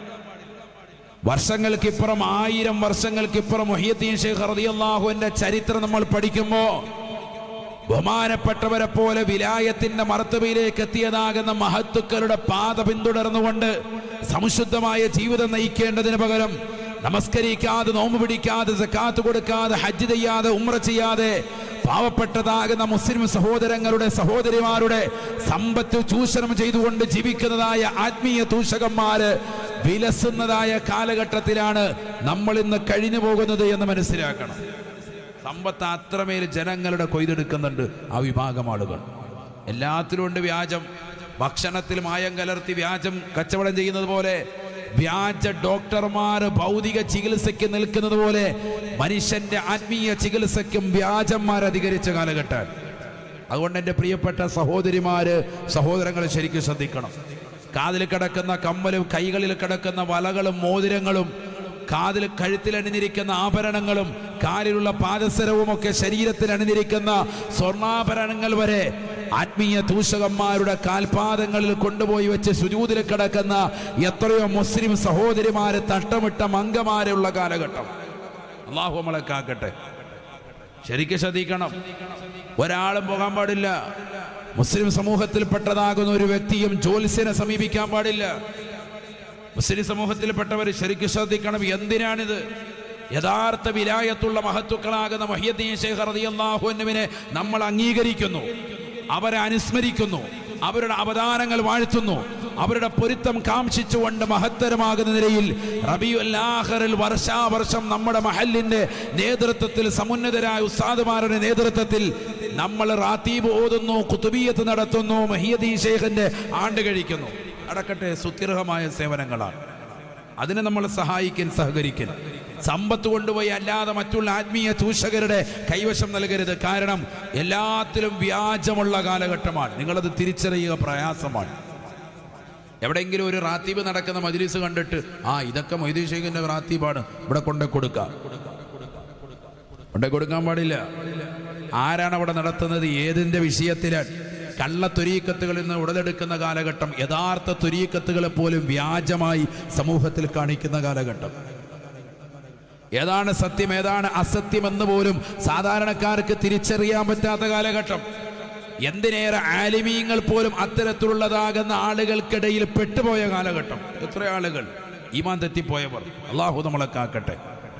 S1: വർഷങ്ങൾക്കിപ്പുറം, 1000 വർഷങ്ങൾക്കിപ്പുറം മുഹ്യിദ്ദീൻ ശൈഖ് റളിയല്ലാഹു അൻഹുവിന്റെ ചരിത്രം നമ്മൾ പഠിക്കുമ്പോൾ ബഹുമാനപ്പെട്ടവരെ പോലെ വിലായത്തിന്റെ മർത്തബയിലേക്ക് എത്തിയതാകുന്ന മഹത്തുക്കളുടെ പാത പിന്തുടർന്നുകൊണ്ട് സംശുദ്ധമായ ജീവിതം നയിക്കേണ്ടതിന് പകരം നമസ്കരിക്കാതെ, നോമ്പ് പിടിക്കാതെ, സക്കാത്ത് കൊടുക്കാതെ, ഹജ്ജ് ചെയ്യാതെ, ഉംറ ചെയ്യാതെ പാവപ്പെട്ടതാകുന്ന മുസ്ലിം സഹോദരങ്ങളുടെ, സഹോദരിമാരുടെ സമ്പത്ത് ചൂഷണം ചെയ്തുകൊണ്ട് ജീവിക്കുന്നതായ ആത്മീയ ദൂഷകന്മാര് വിലസുന്നതായ കാലഘട്ടത്തിലാണ് നമ്മൾ ഇന്ന് കഴിഞ്ഞു പോകുന്നത് എന്ന് മനസ്സിലാക്കണം. സമ്പത്ത് അത്രമേൽ ജനങ്ങളുടെ കൊയ്തെടുക്കുന്നുണ്ട് ആ വിഭാഗം ആളുകൾ. എല്ലാത്തിലും ഉണ്ട് വ്യാജം. ഭക്ഷണത്തിൽ മായം കലർത്തി വ്യാജം കച്ചവടം ചെയ്യുന്നത് പോലെ, വ്യാജ ഡോക്ടർമാർ ഭൗതിക ചികിത്സയ്ക്ക് നിൽക്കുന്നത് പോലെ മനുഷ്യന്റെ ആത്മീയ ചികിത്സയ്ക്കും വ്യാജന്മാർ അധികരിച്ച കാലഘട്ടം. അതുകൊണ്ട് എൻ്റെ പ്രിയപ്പെട്ട സഹോദരിമാര്, സഹോദരങ്ങൾ ശരിക്കും ശ്രദ്ധിക്കണം. കാതിൽ കിടക്കുന്ന കമ്മലും, കൈകളിൽ കിടക്കുന്ന വളകളും, മോതിരങ്ങളും, കാതിൽ കഴുത്തിൽ അണിഞ്ഞിരിക്കുന്ന ആഭരണങ്ങളും, കാലിലുള്ള പാദസരവും ഒക്കെ ശരീരത്തിൽ അണിഞ്ഞിരിക്കുന്ന സ്വർണ്ണാഭരണങ്ങൾ വരെ ആത്മീയ ദൂഷകന്മാരുടെ കാൽപാദങ്ങളിൽ കൊണ്ടുപോയി വെച്ച് സുജൂദിൽ കിടക്കുന്ന എത്രയോ മുസ്ലിം സഹോദരിമാര്, തട്ടമിട്ട മംഗമാരുള്ള കാലഘട്ടം. അല്ലാഹു നമ്മളെ കാക്കട്ടെ. ശരിക്കും ശ്രദ്ധിക്കണം. ഒരാളും പോകാൻ പാടില്ല. മുസ്ലിം സമൂഹത്തിൽപ്പെട്ടതാകുന്ന ഒരു വ്യക്തിയും ജ്യോത്സ്യനെ സമീപിക്കാൻ പാടില്ല. മുസ്ലിം സമൂഹത്തിൽപ്പെട്ടവർ ശരിക്കും ശ്രദ്ധിക്കണം. എന്തിനാണിത്? യഥാർത്ഥ വിലായത്തുള്ള മഹത്തുക്കളാകുന്ന മുഹ്യിദ്ദീൻ ശൈഖ് റളിയല്ലാഹു അൻഹുവിനെ നമ്മൾ അംഗീകരിക്കുന്നു, അവരെ അനുസ്മരിക്കുന്നു, അവരുടെ അവദാനങ്ങൾ വാഴ്ത്തുന്നു, അവരുടെ പൊരുത്തം കാംക്ഷിച്ചുകൊണ്ട് മഹത്തരമാകുന്ന നിലയിൽ റബീഉൽ ആഖിറിൽ വർഷാവർഷം നമ്മുടെ മഹല്ലിന്റെ നേതൃത്വത്തിൽ, സമുന്നതരായ ഉസ്താദുമാരുടെ നേതൃത്വത്തിൽ നമ്മൾ റാത്തീബ് ഓതുന്നു, ഖുതുബിയത്ത് നടത്തുന്നു, മുഹ്യിദ്ദീൻ ശൈഖിന്റെ ആണ്ട് കഴിക്കുന്നു. അടക്കട്ടെ, സുത്യർഹമായ സേവനങ്ങളാണ്. അതിനെ നമ്മൾ സഹായിക്കാൻ, സഹകരിക്കാൻ. സമ്പത്ത് കൊണ്ടുപോയി അല്ലാതെ മറ്റുള്ള ആത്മീയ ചൂഷകരുടെ കൈവശം നൽകരുത്. കാരണം എല്ലാത്തിലും വ്യാജമുള്ള കാലഘട്ടമാണ്. നിങ്ങളത് തിരിച്ചറിയുക പ്രയാസമാണ്. എവിടെയെങ്കിലും ഒരു റാത്തീബ് നടക്കുന്ന മജ്ലിസ് കണ്ടിട്ട് ഇതൊക്കെ മൊയ്തീൻ ശൈഖിന്റെ റാത്തീബാണ്, ഇവിടെ കൊണ്ടു കൊടുക്കാൻ പാടില്ല. ആരാണ് അവിടെ നടത്തുന്നത്? ഏതിന്റെ വിഷയത്തിലാണ്? കള്ള ത്വരീക്കത്തുകളിൽ നിന്ന് ഉടലെടുക്കുന്ന കാലഘട്ടം, യഥാർത്ഥ ത്വരീക്കത്തുകളെ പോലും വ്യാജമായി സമൂഹത്തിൽ കാണിക്കുന്ന കാലഘട്ടം. ഏതാണ് സത്യം ഏതാണ് അസത്യമെന്ന് പോലും സാധാരണക്കാർക്ക് തിരിച്ചറിയാൻ പറ്റാത്ത കാലഘട്ടം. എന്തിനേറെ ആലിമീങ്ങൾ പോലും അത്തരത്തിലുള്ളതാകുന്ന ആളുകൾക്കിടയിൽ പെട്ടുപോയ കാലഘട്ടം. എത്ര ആളുകൾ ഈമാൻ തെറ്റിപ്പോയവർ. അള്ളാഹു നമ്മളെ കാക്കട്ടെ.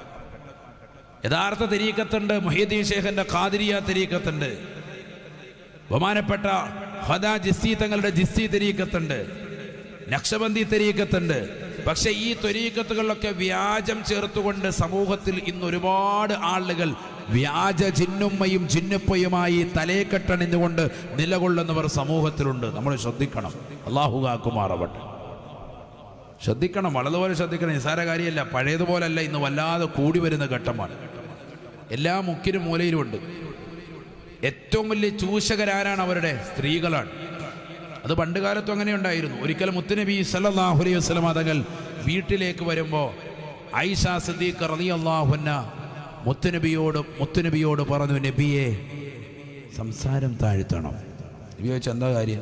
S1: യഥാർത്ഥ തരീക്കത്തുണ്ട്, മുഹീദ്ദീൻ ശൈഖിന്റെ ഖാദിരിയ തരീക്കത്തുണ്ട്, ബഹുമാനപ്പെട്ട ഖദാ ജിസ്തി തങ്ങളുടെ ജിസ്തി തരീക്കത്തുണ്ട്, നഖ്ശബന്ദി തരീക്കത്തുണ്ട്. പക്ഷെ ഈ ത്വരീക്കത്തുകളിലൊക്കെ വ്യാജം ചേർത്തുകൊണ്ട് സമൂഹത്തിൽ ഇന്ന് ഒരുപാട് ആളുകൾ വ്യാജ ജിന്നുമ്മയും ജിന്നുപ്പയുമായി തലേക്കെട്ടണിഞ്ഞുകൊണ്ട് നിലകൊള്ളുന്നവർ സമൂഹത്തിലുണ്ട്. നമ്മൾ ശ്രദ്ധിക്കണം. അല്ലാഹു കാക്കുമാറാവട്ടെ. ശ്രദ്ധിക്കണം, വളരെപോലെ ശ്രദ്ധിക്കണം. നിസ്സാര കാര്യമല്ല. പഴയതുപോലല്ല, ഇന്ന് വല്ലാതെ കൂടി വരുന്ന ഘട്ടമാണ്. എല്ലാ മുക്കിനും മൂലയിലുമുണ്ട്. ഏറ്റവും വലിയ ചൂഷകരാരാണ്? അവരുടെ സ്ത്രീകളാണ്. അത് പണ്ട് കാലത്തും അങ്ങനെ ഉണ്ടായിരുന്നു. ഒരിക്കൽ മുത്തുനബി സല്ലല്ലാഹു അലൈഹി വസല്ലം തങ്ങൾ വീട്ടിലേക്ക് വരുമ്പോൾ ആയിഷ സിദ്ദീഖ റളിയല്ലാഹു അൻഹ മുത്തുനബിയോട് പറഞ്ഞു, നബിയെ സംസാരം താഴ്ത്തണം. നബി ചോദിച്ചു, എന്താ കാര്യം?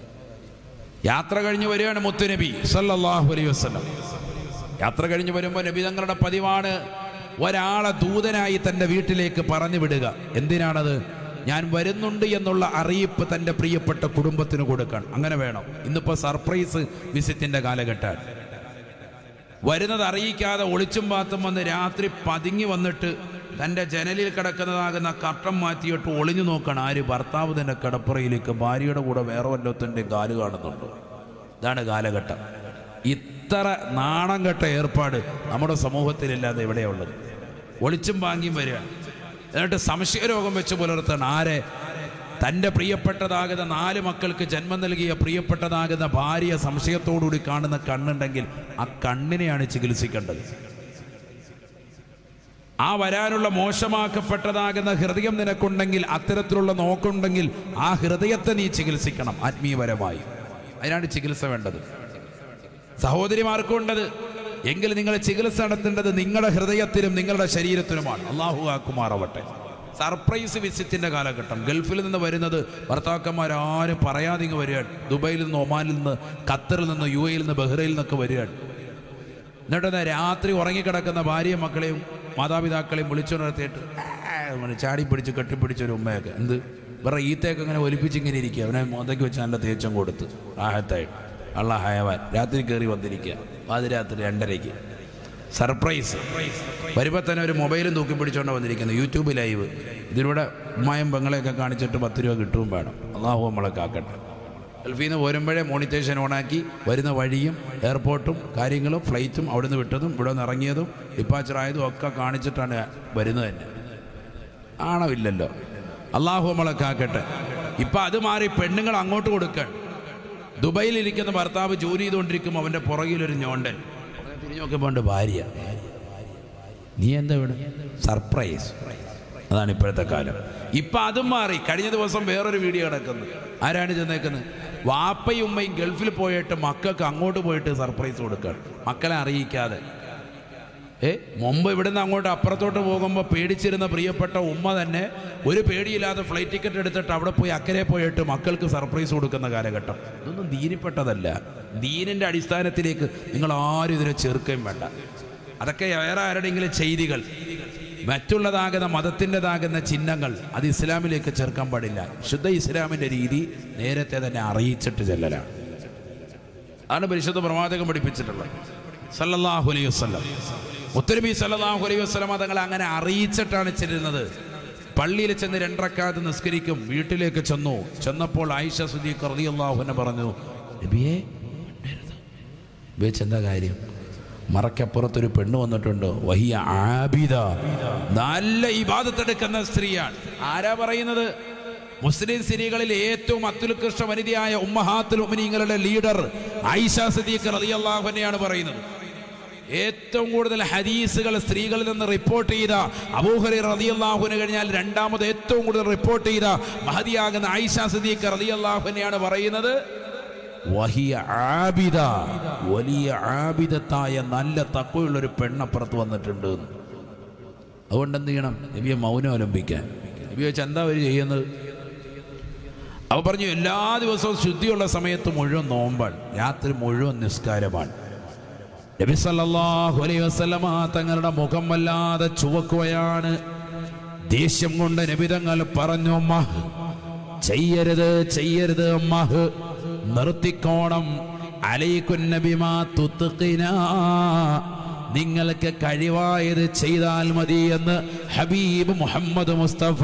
S1: യാത്ര കഴിഞ്ഞ് വരികയാണ് മുത്തുനബി സല്ലല്ലാഹു അലൈഹി വസല്ലം. യാത്ര കഴിഞ്ഞ് വരുമ്പോൾ നബി തങ്ങളുടെ പതിവാണ് ഒരാളെ ദൂതനായി തൻ്റെ വീട്ടിലേക്ക് പറഞ്ഞു വിടുക. എന്തിനാണത്? ഞാൻ വരുന്നുണ്ട് എന്നുള്ള അറിയിപ്പ് തൻ്റെ പ്രിയപ്പെട്ട കുടുംബത്തിന് കൊടുക്കാൻ. അങ്ങനെ വേണം. ഇന്നിപ്പോൾ സർപ്രൈസ് വിസിറ്റിൻ്റെ കാലഘട്ടമാണ്. വരുന്നത് അറിയിക്കാതെ ഒളിച്ചും പാത്തും വന്ന് രാത്രി പതുങ്ങി വന്നിട്ട് തൻ്റെ ജനലിൽ കിടക്കുന്നതാകുന്ന കർട്ടൻ മാറ്റിയിട്ട് ഒളിഞ്ഞു നോക്കണം. ആര്? ഭർത്താവ് തന്നെ കിടപ്പറയിലേക്ക് ഭാര്യയുടെ കൂടെ വേറെ വല്ലത്തിൻ്റെ കാല് കാണുന്നുണ്ട്. ഇതാണ് കാലഘട്ടം. ഇത്ര നാണം കെട്ട ഏർപ്പാട് നമ്മുടെ സമൂഹത്തിലില്ലാതെ എവിടെയുള്ളത്? ഒളിച്ചും പാങ്ങിയും വരികയാണ്. എന്നിട്ട് സംശയരോഗം വെച്ച് പുലർത്തണം. ആരെ? തൻ്റെ പ്രിയപ്പെട്ടതാകുന്ന 4 മക്കൾക്ക് ജന്മം നൽകിയ പ്രിയപ്പെട്ടതാകുന്ന ഭാര്യ സംശയത്തോടുകൂടി കാണുന്ന കണ്ണുണ്ടെങ്കിൽ ആ കണ്ണിനെയാണ് ചികിത്സിക്കേണ്ടത്. ആ വരാനുള്ള മോശമാക്കപ്പെട്ടതാകുന്ന ഹൃദയം നിനക്കുണ്ടെങ്കിൽ, അത്തരത്തിലുള്ള നോക്കുണ്ടെങ്കിൽ ആ ഹൃദയത്തെ നീ ചികിത്സിക്കണം ആത്മീയപരമായി. അതിനാണ് ചികിത്സ വേണ്ടത്. സഹോദരിമാർക്കും ഉണ്ടത്. എങ്കിൽ നിങ്ങൾ ചികിത്സ നടത്തേണ്ടത് നിങ്ങളുടെ ഹൃദയത്തിനും നിങ്ങളുടെ ശരീരത്തിനുമാണ്. അല്ലാഹു ആക്കുമാറാവട്ടെ. സർപ്രൈസ് വിസിറ്റിൻ്റെ കാലഘട്ടം. ഗൾഫിൽ നിന്ന് വരുന്നത് ഭർത്താക്കന്മാരാരും പറയാതെ ഇങ്ങ് വരികയാണ്. ദുബൈയിൽ നിന്ന്, ഒമാനിൽ നിന്ന്, ഖത്തറിൽ നിന്ന്, UAE-യിൽ നിന്ന്, ബഹ്റൈനിൽ നിന്നൊക്കെ വരികയാണ്. എന്നിട്ട് രാത്രി ഉറങ്ങിക്കിടക്കുന്ന ഭാര്യയും മക്കളെയും മാതാപിതാക്കളെയും വിളിച്ചുണർത്തിയിട്ട് ചാടി പിടിച്ച് കെട്ടിപ്പിടിച്ചൊരു ഉമ്മയൊക്കെ എന്ത് വേറെ ഈത്തേക്ക് അങ്ങനെ ഒലിപ്പിച്ചിങ്ങനെ ഇരിക്കുക. അവനെ മോന്തയ്ക്ക് വെച്ച് നല്ല തേച്ചം കൊടുത്ത് ആഹത്തായിട്ട് അള്ള ഹയവാൻ രാത്രി കയറി വന്നിരിക്കുക. പാതിരാത്രി 2:30 സർപ്രൈസ്. വരുമ്പോൾ തന്നെ ഒരു മൊബൈലും തൂക്കി പിടിച്ചുകൊണ്ട് വന്നിരിക്കുന്നത്. YouTube live. ഇതിലൂടെ ഉമ്മായും പെങ്ങളെയൊക്കെ കാണിച്ചിട്ട് 10 രൂപ കിട്ടുകയും വേണം. അള്ളാഹു നമ്മളെ കാക്കട്ടെ. ഗൾഫിൽ നിന്ന് വരുമ്പോഴേ മോണിറ്റേഷൻ ഓണാക്കി വരുന്ന വഴിയും എയർപോർട്ടും കാര്യങ്ങളും ഫ്ലൈറ്റും അവിടെ നിന്ന് വിട്ടതും ഇവിടെ നിന്ന് ഇറങ്ങിയതും ഡിപ്പാച്ചറായതും ഒക്കെ കാണിച്ചിട്ടാണ് വരുന്നത് തന്നെ. ആണമില്ലല്ലോ. അള്ളാഹു നമ്മളെ കാക്കട്ടെ. ഇപ്പം അത് മാറി പെണ്ണുങ്ങൾ അങ്ങോട്ട് കൊടുക്കാൻ. ദുബൈയിലിരിക്കുന്ന ഭർത്താവ് ജോലി ചെയ്തുകൊണ്ടിരിക്കുമ്പോൾ അവൻ്റെ പുറകിലൊരു ഞോണ്ടൻ. തിരിഞ്ഞു നോക്കുമ്പോൾ ഭാര്യ. നീ എന്താ ഇവിടെ? സർപ്രൈസ്. അതാണ് ഇപ്പോഴത്തെ കാലം. ഇപ്പം അതും മാറി. കഴിഞ്ഞ ദിവസം വേറൊരു വീഡിയോ കിടക്കുന്നു. ആരാണ് ചെന്നേക്കുന്നത്? വാപ്പയും ഉമ്മയും ഗൾഫിൽ പോയിട്ട് മക്കൾക്ക് അങ്ങോട്ട് പോയിട്ട് സർപ്രൈസ് കൊടുക്കുകയാണ്, മക്കളെ അറിയിക്കാതെ. മുമ്പ് ഇവിടുന്ന് അങ്ങോട്ട് അപ്പുറത്തോട്ട് പോകുമ്പോൾ പേടിച്ചിരുന്ന പ്രിയപ്പെട്ട ഉമ്മ തന്നെ ഒരു പേടിയില്ലാതെ ഫ്ലൈറ്റ് ടിക്കറ്റ് എടുത്തിട്ട് അവിടെ പോയി അക്കരെ പോയിട്ട് മക്കൾക്ക് സർപ്രൈസ് കൊടുക്കുന്ന കാലഘട്ടം. ഇതൊന്നും ദീനിപ്പെട്ടതല്ല. ദീനിൻ്റെ അടിസ്ഥാനത്തിലേക്ക് നിങ്ങൾ ആരും ഇതിനെ ചേർക്കുകയും വേണ്ട. അതൊക്കെ വേറെ ആരുടെയെങ്കിലും ചെയ്തികൾ, മറ്റുള്ളതാകുന്ന മതത്തിൻ്റെതാകുന്ന ചിഹ്നങ്ങൾ, അത് ഇസ്ലാമിലേക്ക് ചേർക്കാൻ പാടില്ല. ശുദ്ധ ഇസ്ലാമിൻ്റെ രീതി നേരത്തെ തന്നെ അറിയിച്ചിട്ട് ചെല്ലലാണ്. ആണ് പരിശുദ്ധ പ്രവാചകൻ പഠിപ്പിച്ചിട്ടുള്ളത് സല്ലല്ലാഹു അലൈഹി വസല്ലം. മുത്തുനബി സല്ലല്ലാഹു അലൈഹി വസല്ലം തങ്ങൾ അങ്ങനെ അറിയിച്ചിട്ടാണ് ചെല്ലുന്നത്. പള്ളിയിൽ ചെന്ന് 2 റക്അത്ത് നിസ്കരിക്കും. വീട്ടിലേക്ക് ചെന്നപ്പോൾ ആയിഷ സിദ്ദീഖ റളിയല്ലാഹു അൻഹ പറഞ്ഞു, നബിയേ എന്താ കാര്യം? മറക്കപ്പുറത്തൊരു പെണ്ണ് വന്നിട്ടുണ്ട്. വഹിയ ആബിദ, നല്ല ഇബാദത്തെടുക്കുന്ന സ്ത്രീയാണ്. ആരാ പറയുന്നത്? മുസ്ലിം സ്ത്രീകളിൽ ഏറ്റവും അത്യുത്കൃഷ്ട വനിതയായ ഉമ്മഹാത്തുൽ മുഅ്മിനീങ്ങളുടെ ലീഡർ ആയിഷ സിദ്ദീഖ റളിയല്ലാഹു അൻഹയാണ് പറയുന്നത്. ഏറ്റവും കൂടുതൽ ഹദീസുകൾ സ്ത്രീകളിൽ നിന്ന് റിപ്പോർട്ട് ചെയ്ത അബൂ ഹുറൈറ റളിയല്ലാഹു അൻഹു കഴിഞ്ഞാൽ രണ്ടാമത് ഏറ്റവും കൂടുതൽ റിപ്പോർട്ട് ചെയ്ത മഹദിയാകുന്ന ആയിഷ സിദ്ദീഖ റളിയല്ലാഹു അൻഹയാണ് പറയുന്നത്, വഹിയ ആബിദ, വലിയ ആബിദത്തായ നല്ല തഖ്വയുള്ളൊരു പെണ്ണപ്പുറത്ത് വന്നിട്ടുണ്ട്. അതുകൊണ്ട് എന്ത് ചെയ്യണം? നബിയെ മൗനം അവലംബിക്കാൻ. നബി വെച്ച് എന്താ അവർ ചെയ്യുന്നത്? അപ്പോൾ പറഞ്ഞു എല്ലാ ദിവസവും ശുദ്ധിയുള്ള സമയത്ത് മുഴുവൻ നോമ്പാണ്, രാത്രി മുഴുവൻ നിസ്കാരമാണ്. നബി സല്ലല്ലാഹു അലൈഹി വസല്ലമ തങ്ങളുടെ മുഖം വല്ലാതെ ചുവക്കുകയാണ്. ദേഷ്യം കൊണ്ട് നബി തങ്ങൾ പറഞ്ഞു, മഹ് ചെയ്യരുത്, ചെയ്യരുത്, മഹ് നിർത്തിക്കോണം. അലൈകുൻ നബിമാ തുത്ഖിന, നിങ്ങൾക്ക് കഴിവായത് ചെയ്താൽ മതി എന്ന് ഹബീബ് മുഹമ്മദ് മുസ്തഫ.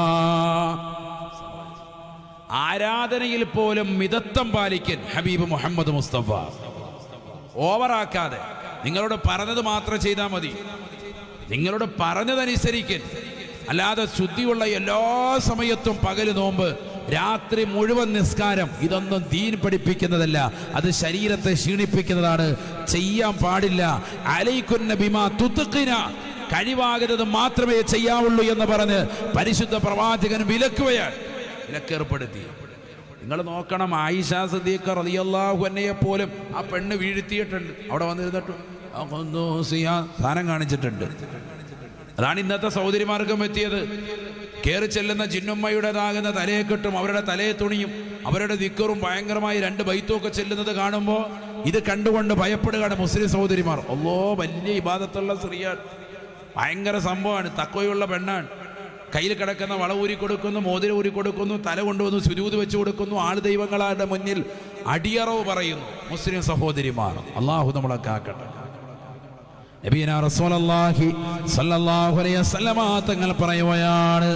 S1: ആരാധനയിൽ പോലും മിതത്വം പാലിക്കൻ ഹബീബ് മുഹമ്മദ് മുസ്തഫ. ഓവറാക്കാതെ നിങ്ങളോട് പറഞ്ഞത് മാത്രം ചെയ്താൽ മതി, നിങ്ങളോട് പറഞ്ഞതനുസരിക്കൻ. അല്ലാതെ ശുദ്ധിയുള്ള എല്ലാ സമയത്തും പകല് നോമ്പ്, രാത്രി മുഴുവൻ നിസ്കാരം, ഇതൊന്നും ദീൻ പഠിപ്പിക്കുന്നതല്ല, അത് ശരീരത്തെ ക്ഷീണിപ്പിക്കുന്നതാണ്, ചെയ്യാൻ പാടില്ല. അലൈകുന്ന ബിമാ തുത്ഖിന, കഴിവാകുന്നത് മാത്രമേ ചെയ്യാവുള്ളൂ എന്ന് പറഞ്ഞ് പരിശുദ്ധ പ്രവാചകൻ വിലക്കുകയാണ്, വിലക്കേർപ്പെടുത്തി. നിങ്ങൾ നോക്കണം, ആയിഷ സിദ്ദീഖ റളിയല്ലാഹു അൻഹയെ പോലും ആ പെണ്ണ് വീഴ്ത്തിയിട്ടുണ്ട്. അവിടെ വന്നിരുന്നിട്ട് സ്ഥാനം കാണിച്ചിട്ടുണ്ട്. അതാണ് ഇന്നത്തെ സഹോദരിമാർക്കും എത്തിയത്. കയറി ചെല്ലുന്ന ജിന്നുമ്മയുടേതാകുന്ന തലയെക്കെട്ടും അവരുടെ തലയെ തുണിയും അവരുടെ ദിക്കറും ഭയങ്കരമായി 2 ബൈത്തുമൊക്കെ ചെല്ലുന്നത് കാണുമ്പോൾ ഇത് കണ്ടുകൊണ്ട് ഭയപ്പെടുകയാണ് മുസ്ലിം സഹോദരിമാർ. അല്ലോ, വലിയ ഇബാദത്തുള്ള സ്ത്രീയാണ്, ഭയങ്കര സംഭവമാണ്, തക്കവയുള്ള പെണ്ണാണ്. കയ്യിൽ കിടക്കുന്ന വള ഊരി കൊടുക്കുന്നു, മോതിരം ഊരി കൊടുക്കുന്നു, തല കൊണ്ടുവന്ന് സുജൂദ് വെച്ച് കൊടുക്കുന്നു, ആള് ദൈവങ്ങളുടെ മുന്നിൽ അടിയറവ് പറയുന്നു മുസ്ലിം സഹോദരിമാർ. അള്ളാഹു നമ്മളെ കാക്കട്ടെ. നബിയനാ റസൂലുള്ളാഹി സ്വല്ലല്ലാഹു അലൈഹി വസല്ലമ തങ്ങൾ പറയുകയാണ്,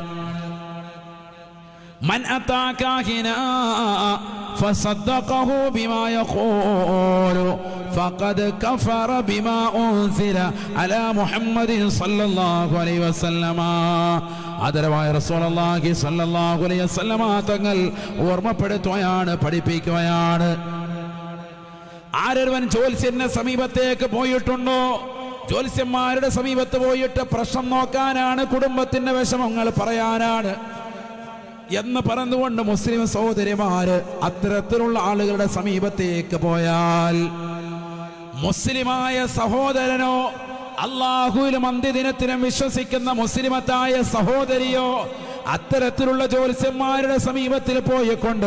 S1: മൻ അതാ കാഹിനാ ഫസദ്ദഖഹു ബിമാ യഖൂലു ഫഖദ് കഫറ ബിമാ ഉൻസില അലാ മുഹമ്മദിൻ സ്വല്ലല്ലാഹു അലൈഹി വസല്ലമ. ആദരവായ റസൂലുള്ളാഹി സ്വല്ലല്ലാഹു അലൈഹി വസല്ലമ തങ്ങൾ ഓർമ്മപ്പെടുത്തുകയാണ്, പഠിപ്പിക്കുകയാണ്. ആരൊരുവൻ ജ്യോത്സ്യന്റെ സമീപത്തേക്ക് പോയിട്ടുണ്ടോ, ജ്യോത്സ്യന്മാരുടെ സമീപത്ത് പോയിട്ട് പ്രശ്നം നോക്കാനാണ്, കുടുംബത്തിന്റെ വിഷമങ്ങൾ പറയാനാണ് എന്ന് പറഞ്ഞുകൊണ്ട് മുസ്ലിം സഹോദരിമാര് അത്തരത്തിലുള്ള ആളുകളുടെ സമീപത്തേക്ക് പോയാൽ, മുസ്ലിമായ സഹോദരനോ അല്ലാഹുവിലും അന്ത്യദിനത്തിലും വിശ്വസിക്കുന്ന മുസ്ലിമത്തായ സഹോദരിയോ അത്തരത്തിലുള്ള ജ്യോത്സ്യന്മാരുടെ സമീപത്തിൽ പോയിക്കൊണ്ട്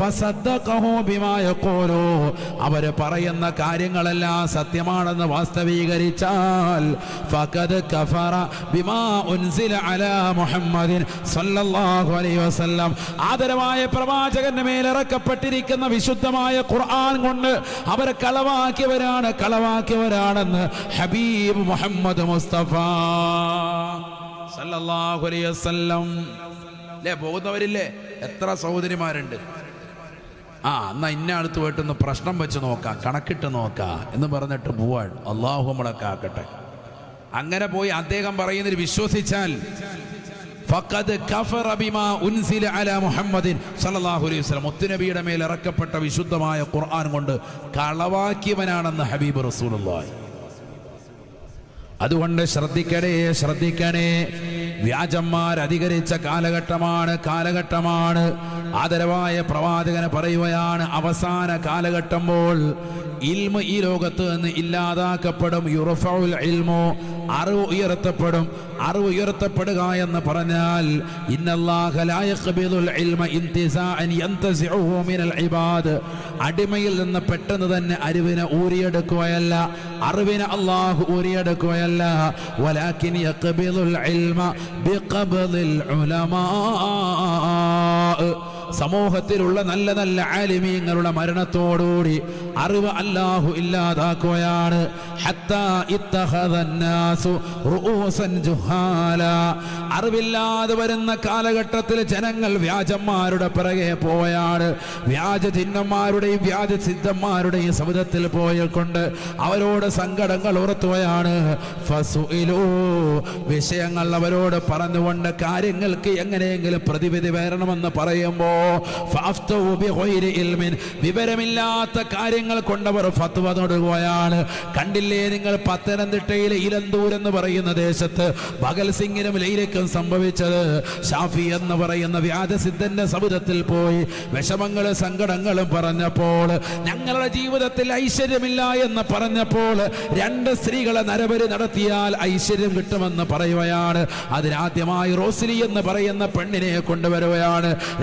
S1: അവര് പറയുന്ന കാര്യങ്ങളെല്ലാം സത്യമാണെന്ന് വാസ്തവീകരിച്ചാൽ ഫഖദ് കഫറ ബിമാ ഉൻസില അലാ മുഹമ്മദിൻ സ്വല്ലല്ലാഹു അലൈഹി വസല്ലം, ആദരവായ പ്രവാചകന്റെ മേൽ ഇറക്കപ്പെട്ടിരിക്കുന്ന വിശുദ്ധമായ ഖുർആൻ കൊണ്ട് അവരെ കളവാക്കിയവരാണെന്ന് ഹബീബ് മുഹമ്മദ് മുസ്തഫ സല്ലല്ലാഹു അലൈഹി വസല്ലം. അല്ലേ, പോകുന്നവരില്ലേ, എത്ര സഹോദരിമാരുണ്ട്. എന്നാ ഇന്ന അടുത്ത് പോയിട്ടൊന്ന് പ്രശ്നം വെച്ച് നോക്കാം, കണക്കിട്ട് നോക്കാം എന്ന് പറഞ്ഞിട്ട് പോവാൻ. അള്ളാഹു നമ്മളെ കാക്കട്ടെ. അങ്ങനെ പോയി അദ്ദേഹം പറയുന്നതിൽ വിശ്വസിച്ചാൽ ഫഖദ് കഫറ ബിമാ ഉൻസില അലാ മുഹമ്മദിൻ സ്വല്ലല്ലാഹു അലൈഹി വസല്ലം, മുത്തുനബിയുടെ മേൽ ഇറക്കപ്പെട്ട വിശുദ്ധമായ ഖുർആൻ കൊണ്ട് കളവാക്കിയവനാണെന്ന് ഹബീബ് റസൂലുള്ളാഹി. അതുകൊണ്ട് ശ്രദ്ധിക്കണേ. വ്യാജന്മാർ അധികരിച്ച കാലഘട്ടമാണ്. ആദരവായ പ്രവാചകന് പറയുകയാണ്, അവസാന കാലഘട്ടമ്പോൾ ഇൽമ ഈ ലോകത്ത് നിന്ന് ഇല്ലാതാക്കപ്പെടും. യുർഫഉൽ ഇൽമു, അറിവ് ഉയർത്തപ്പെടും. അറിവ് ഉയർത്തപ്പെടുക എന്ന് പറഞ്ഞാൽ ഇന്നല്ലാഹ ലാ യഖ്ബിദുൽ ഇൽമ ഇന്തിസാഅൻ യന്തസിഉഹു മിനൽ ഇബാദ്, അടിമയിൽ നിന്ന് പെട്ടെന്ന് തന്നെ അറിവിനെ ഊരിയെടുക്കുകയല്ല, അറിവിനെ അല്ലാഹു ഊരിയെടുക്കുകയല്ല. വലാകിൻ യഖ്ബിദുൽ ഇൽമ ബിഖബ്ദിൽ ഉലമാ, സമൂഹത്തിലുള്ള നല്ല നല്ല ആലിമീങ്ങളുടെ മരണത്തോടുകൂടി അറിവ് അല്ലാഹു ഇല്ലാതാക്കുകയാണ്. ഹത്താ ഇത്തഖദന്നാസു റൂസൻ ജുഹാല, അറിവില്ലാതെ വരുന്ന കാലഘട്ടത്തിൽ ജനങ്ങൾ വ്യാജന്മാരുടെ പിറകെ പോയാണ്. വ്യാജ ചിഹ്നന്മാരുടെയും വ്യാജ സിദ്ധന്മാരുടെയും സമുദ്രത്തിൽ പോയിക്കൊണ്ട് അവരോട് സങ്കടങ്ങൾ ഉറത്തുകയാണ്. ഫസുഇലു, വിഷയങ്ങൾ അവരോട് പറഞ്ഞുകൊണ്ട് കാര്യങ്ങൾക്ക് എങ്ങനെയെങ്കിലും പ്രതിവിധി വരണമെന്ന് പറയുമ്പോൾ വിവരമില്ലാത്ത കാര്യങ്ങൾ കൊണ്ടവർ ഫത്വ തൊടുകയാണ്. കണ്ടില്ലേ നിങ്ങൾ പത്തനംതിട്ടയിലെ ഇലന്തൂർ എന്ന് പറയുന്ന ദേശത്ത് ഭഗൽ സിംഗിനും ലൈലയ്ക്കും സംഭവിച്ചത്? ഷാഫി എന്ന് പറയുന്ന വ്യാജസിദ്ധന്റെ സമുദ്രത്തിൽ പോയി വിഷമങ്ങളും സങ്കടങ്ങളും പറഞ്ഞപ്പോൾ, ഞങ്ങളുടെ ജീവിതത്തിൽ ഐശ്വര്യമില്ല എന്ന് പറഞ്ഞപ്പോൾ 2 സ്ത്രീകളെ നരബലി നടത്തിയാൽ ഐശ്വര്യം കിട്ടുമെന്ന് പറയുകയാണ്. അതിനാദ്യമായി റോസ്ലി എന്ന് പറയുന്ന പെണ്ണിനെ കൊണ്ടുവരുകയാണ്. രണ്ടാമത്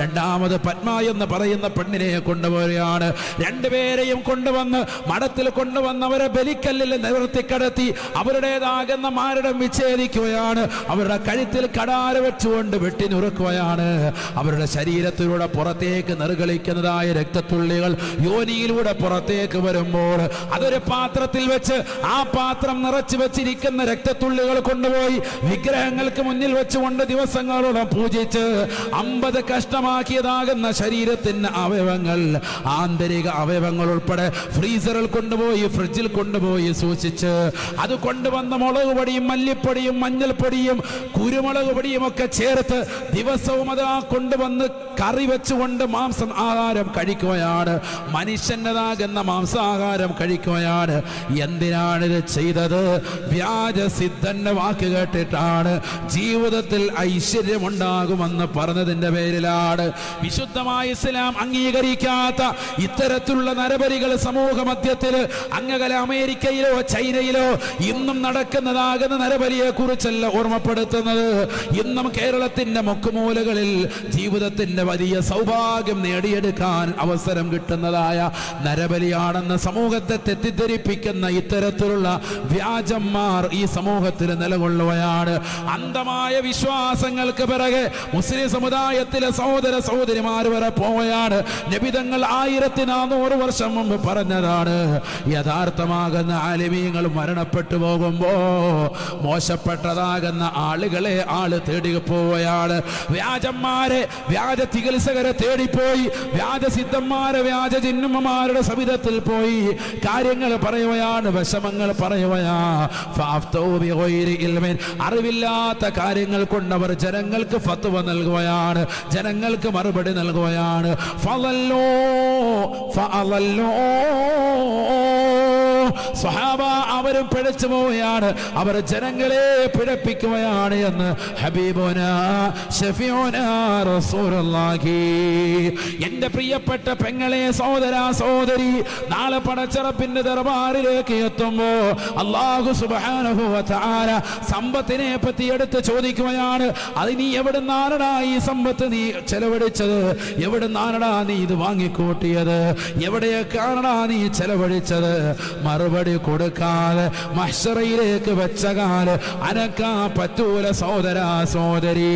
S1: രണ്ടാമത് പത്മ എന്ന് പറയുന്ന പെണ്ണിനെ കൊണ്ടുപോവുകയാണ്. രണ്ടുപേരെയും കൊണ്ടുവന്ന് മഠത്തിൽ കൊണ്ടുവന്നവരെ ബലിക്കല്ലിൽ നിവർത്തിക്കടത്തി അവരുടേതാകുന്ന മാരടം വിച്ഛേദിക്കുകയാണ്. അവരുടെ കഴുത്തിൽ കടാര വെച്ചുകൊണ്ട് വെട്ടി നുറുക്കുകയാണ്. അവരുടെ ശരീരത്തിലൂടെ പുറത്തേക്ക് നിർഗളിക്കുന്നതായ രക്തത്തുള്ളികൾ യോനിയിലൂടെ പുറത്തേക്ക് വരുമ്പോൾ അതൊരു പാത്രത്തിൽ വെച്ച് ആ പാത്രം നിറച്ചു വെച്ചിരിക്കുന്ന രക്തത്തുള്ളികൾ കൊണ്ടുപോയി വിഗ്രഹങ്ങൾക്ക് മുന്നിൽ വെച്ചുകൊണ്ട് ദിവസങ്ങളോളം പൂജിച്ച് 50 കഷ്ടമാക്കിയതാകുന്ന ശരീരത്തിന്റെ അവയവങ്ങൾ, ആന്തരിക അവയവങ്ങൾ ഉൾപ്പെടെ ഫ്രീസറിൽ കൊണ്ടുപോയി ഫ്രിഡ്ജിൽ കൊണ്ടുപോയി സൂക്ഷിച്ച് അത് കൊണ്ടുവന്ന മുളക് പൊടിയും മല്ലിപ്പൊടിയും മഞ്ഞൾപ്പൊടിയും കുരുമുളക് പൊടിയും ഒക്കെ ചേർത്ത് ദിവസവും അത് കൊണ്ടുവന്ന് കറി വെച്ചുകൊണ്ട് മാംസം ആഹാരം കഴിക്കുകയാണ്. മനുഷ്യൻ്റെതാകുന്ന മാംസാഹാരം കഴിക്കുകയാണ്. എന്തിനാണിത് ചെയ്തത്? വ്യാജസിദ്ധന്റെ വാക്ക് കേട്ടിട്ടാണ്. ജീവിതത്തിൽ ഐശ്വര്യമുണ്ടാകുമെന്ന് പറഞ്ഞതിന്റെ പേരിലാണ്. വിശുദ്ധമായ ഇസ്ലാം അംഗീകരിക്കാത്ത ഇത്തരത്തിലുള്ള നരബലികൾ സമൂഹ മധ്യത്തിൽ അങ്ങകല അമേരിക്കയിലോ ചൈനയിലോ ഇന്നും നടക്കുന്നതാകുന്ന നരബലിയെ കുറിച്ചല്ല ഓർമ്മപ്പെടുത്തുന്നത്. ഇന്നും കേരളത്തിന്റെ മുക്കുമൂലകളിൽ ജീവിതത്തിന്റെ വലിയ സൗഭാഗ്യം നേടിയെടുക്കാൻ അവസരം കിട്ടുന്നതായ നരബലിയാണെന്ന് സമൂഹത്തെ തെറ്റിദ്ധരിപ്പിക്കുന്ന ഇത്തരത്തിലുള്ള വ്യാജന്മാർ ഈ സമൂഹത്തിൽ നിലകൊള്ളുകയാണ്. അന്ധമായ വിശ്വാസങ്ങൾക്ക് പിറകെ മുസ്ലിം സമുദായത്തിലെ സഹോദര സഹോദരിമാർ വരെ പോവുകയാണ്. നബിതങ്ങൾ 1400 വർഷം മുമ്പ് പറഞ്ഞതാണ്, യഥാർത്ഥമാകുന്ന ആലിമീങ്ങൾ മരണപ്പെട്ടു പോകുമ്പോ മോശപ്പെട്ടതാകുന്ന ആളുകളെ ആള് തേടി പോവുകയാണ്. വ്യാജന്മാരെ, വ്യാജ ചികിത്സകരെ തേടിപ്പോയി, വ്യാജസിദ്ധന്മാരെ, വ്യാജ ജിന്നുമ്മമാരുടെ സവിധത്തിൽ പോയി കാര്യങ്ങൾ പറയുകയാണ്, വിഷമങ്ങൾ പറയുകയാ. അറിവില്ലാത്ത കാര്യങ്ങൾ കൊണ്ടവർ ജനങ്ങൾക്ക് ഫത്വ നൽകുകയാണ്, ജനങ്ങൾക്ക് മറുപടി നൽകുകയാണ്. സ്വഹാബ അവരും പിഴച്ചു പോവുകയാണ്, അവർ ജനങ്ങളെ പിഴപ്പിക്കുകയാണ് എന്ന് ഹബീബുനാ ശഫീഉനാ റസൂലുള്ളാഹി. എന്റെ പ്രിയപ്പെട്ട പെങ്ങളെ, സഹോദരാ സഹോദരി, നാളെ പടച്ചറപ്പിന്റെ ദർബാറിലേക്ക് എത്തുമ്പോ അല്ലാഹു സുബ്ഹാനഹു വ തആല സമ്പത്തിനെ പറ്റി എടുത്ത് ചോദിക്കുകയാണ്. അത് നീ എവിടുന്നാണടാ ഈ സമ്പത്ത് നീ ചെലവഴിച്ചത്? എവിടുന്നാണടാ നീ ഇത് വാങ്ങിക്കൂട്ടിയത്? എവിടെയൊക്കെയാണടാ നീ ചെലവഴിച്ചത്? മറുപടി കൊടുക്കാതെ മഹ്ശറയിലേക്ക് വെച്ച കാല് അനക്കാൻ പറ്റൂല സഹോദരാ സഹോദരി.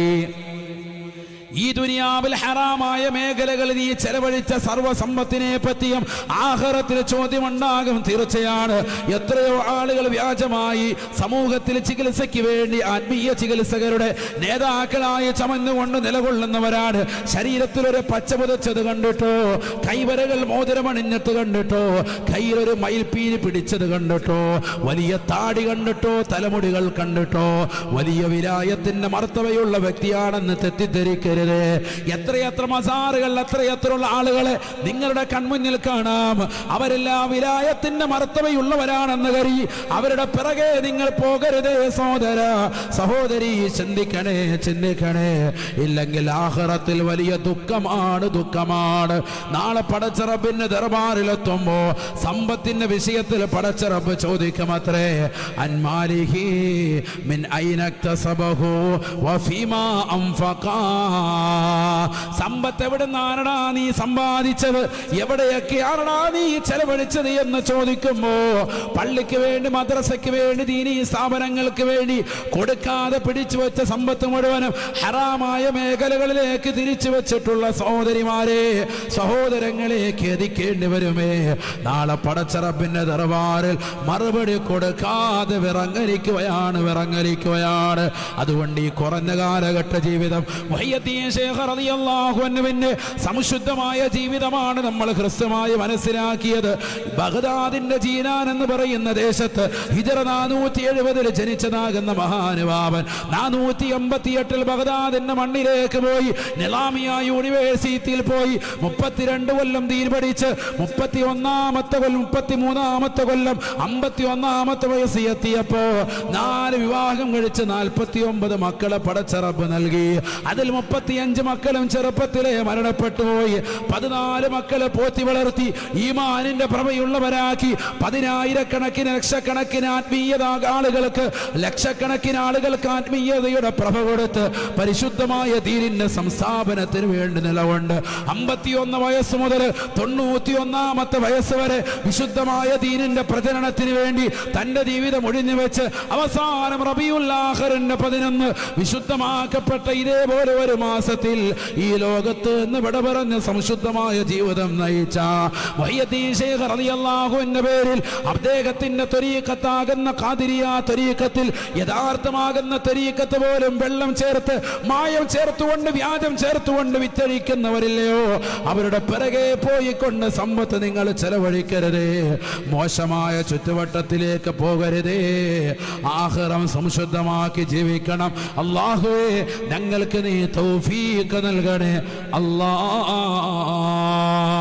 S1: ഈ ദുനിയാവിൽ ഹറാമായ മേഖലകളിൽ നീ ചെലവഴിച്ച സർവ്വസമ്പത്തിനെ പറ്റിയും ആഖിറത്തിൽ ചോദ്യമുണ്ടാകും തീർച്ചയാണ്. എത്രയോ ആളുകൾ വ്യാജമായി സമൂഹത്തിൽ ചികിത്സയ്ക്ക് വേണ്ടി ആത്മീയ ചികിത്സകരുടെ നേതാക്കളായി ചമഞ്ഞുകൊണ്ട് നിലകൊള്ളുന്നവരാണ്. ശരീരത്തിലൊരു പച്ച പുതച്ചത് കണ്ടിട്ടോ, കൈവരകൾ മോതിരമണിഞ്ഞിട്ട് കണ്ടിട്ടോ, കയ്യിലൊരു മയിൽപ്പീലി പിടിച്ചത് കണ്ടിട്ടോ, വലിയ താടി കണ്ടിട്ടോ, തലമുടികൾ കണ്ടിട്ടോ വലിയ വിലായത്തിന്റെ മർത്തവയുള്ള വ്യക്തിയാണെന്ന് തെറ്റിദ്ധരിക്കരുത്. എത്രയെത്ര മസാറുകൾ, എത്രയെത്രയുള്ള ആളുകളെ നിങ്ങളുടെ കൺമുന്നിൽ കാണാം. അവരെല്ലാം വിലായത്തിന്റെ മർത്തവയുള്ളവരാണെന്ന് കരുതി അവരുടെ പിറകെ നിങ്ങൾ പോകരുതേ സഹോദര സഹോദരി. ചിന്തിക്കണേ, ചിന്തിക്കണേ. ഇല്ലെങ്കിൽ ആഖിറത്തിൽ വലിയ ദുഃഖമാണ്, ദുഃഖമാണ്. നാളെ പടച്ചറബിന്റെ ദർബാറിലെത്തുമ്പോ സമ്പത്തിന്റെ വിഷയത്തിൽ പടച്ചറബ് ചോദിക്കുമത്രേ, അൻമാലിഹി മിൻ ഐനക്തസബഹു വഫീമാ അൻഫഖാ. സമ്പത്ത് എവിടുന്നാണടാ നീ സമ്പാദിച്ചത്? എവിടെയൊക്കെയാണടാ നീ ചെലവഴിച്ചത് എന്ന് ചോദിക്കുമ്പോ പള്ളിക്ക് വേണ്ടി, മദ്രസയ്ക്ക് വേണ്ടി, ദീനീ സ്ഥാപനങ്ങൾക്ക് വേണ്ടി കൊടുക്കാതെ പിടിച്ചു വെച്ച സമ്പത്ത് മുഴുവനും ഹറാമായ മേഖലകളിലേക്ക് തിരിച്ചു വെച്ചിട്ടുള്ള സഹോദരിമാരെ, സഹോദരങ്ങളെ ഖേദിക്കേണ്ടി വരുമേ. നാളെ പടച്ചറബിന്റെ ദർബാറിൽ മറുപടി കൊടുക്കാതെ വിറങ്ങലിക്കുകയാണ്, വിറങ്ങലിക്കുകയാണ്. അതുകൊണ്ട് ഈ കുറഞ്ഞ കാലഘട്ട ജീവിതം സംശുദ്ധമായ ജീവിതമാണ് നമ്മൾ ഹ്രസ്വമായി മനസ്സിലാക്കിയത്. ബഗ്ദാദിന്റെ ജീനാൻ എന്ന് പറയുന്ന ദേശത്ത് ഹിജറ 470 ജനിച്ചതാകുന്ന മഹാനുഭാവൻ 488 ബഗ്ദാദിന്റെ മണ്ണിലേക്ക് പോയി നിലാമിയ യൂണിവേഴ്സിറ്റിയിൽ പോയി 32 കൊല്ലം ദീൻ പഠിച്ച് 31-ാമത്തെ കൊല്ലം 33-ാമത്തെ കൊല്ലം 51-ാമത്തെ വയസ്സ് എത്തിയപ്പോ 4 വിവാഹം കഴിച്ച് 49 മക്കളെ പടച്ചറബ് നൽകി. അതിൽ 30 55 മക്കളും ചെറുപ്പത്തിലെ മരണപ്പെട്ടു പോയി. 14 മക്കളെ പോറ്റി വളർത്തി ഈമാനിന്റെ പ്രഭയുള്ളവരാക്കി. 10,000-കണക്കിന് ലക്ഷക്കണക്കിന് ആത്മീയത ആളുകൾക്ക്, ലക്ഷക്കണക്കിന് ആളുകൾക്ക് ആത്മീയതയുടെ പ്രഭ കൊടുത്ത് പരിശുദ്ധമായ ദീനിന്റെ സംസ്ഥാപനത്തിന് വേണ്ടി നിലകൊണ്ട് 51 വയസ്സ് മുതൽ 91-ാമത്തെ വയസ്സ് വരെ വിശുദ്ധമായ ദീനിന്റെ പ്രചരണത്തിന് വേണ്ടി തന്റെ ജീവിതം ഒഴിഞ്ഞു വെച്ച് അവസാനം റബീഉൽ ആഖിറിന്റെ 11 വിശുദ്ധമാക്കപ്പെട്ട ഇതേപോലെ ഒരു മാസത്തിൽ ഈ ലോകത്ത് നിന്ന് വിട പറഞ്ഞ് സംശുദ്ധമായ ജീവിതം നയിച്ച മുഹയ്യിദ്ദീൻ ശൈഖ് റളിയല്ലാഹു അൻഹു പേരിൽ അദ്ദേഹത്തിന്റെ ത്വരീഖത്താകുന്ന ഖാദിരിയ ത്വരീഖത്തിൽ യഥാർത്ഥമാകുന്ന ത്വരീഖത്ത് പോലും വെള്ളം ചേർത്ത് മായം ചേർത്തുകൊണ്ട് വ്യാജം ചേർത്തുകൊണ്ട് വിറ്റഴിക്കുന്നവരില്ലയോ, അവരുടെ പിറകെ പോയിക്കൊണ്ട് സമ്പത്ത് നിങ്ങൾ ചെലവഴിക്കരുതേ. മോശമായ ചുറ്റുവട്ടത്തിലേക്ക് പോകരുതേ. ആഖിറം സംശുദ്ധമാക്കി ജീവിക്കണം. അല്ലാഹുവേ ഞങ്ങൾക്ക് നീ തൗഫീഖ് നൽകണേ അല്ലാഹ്.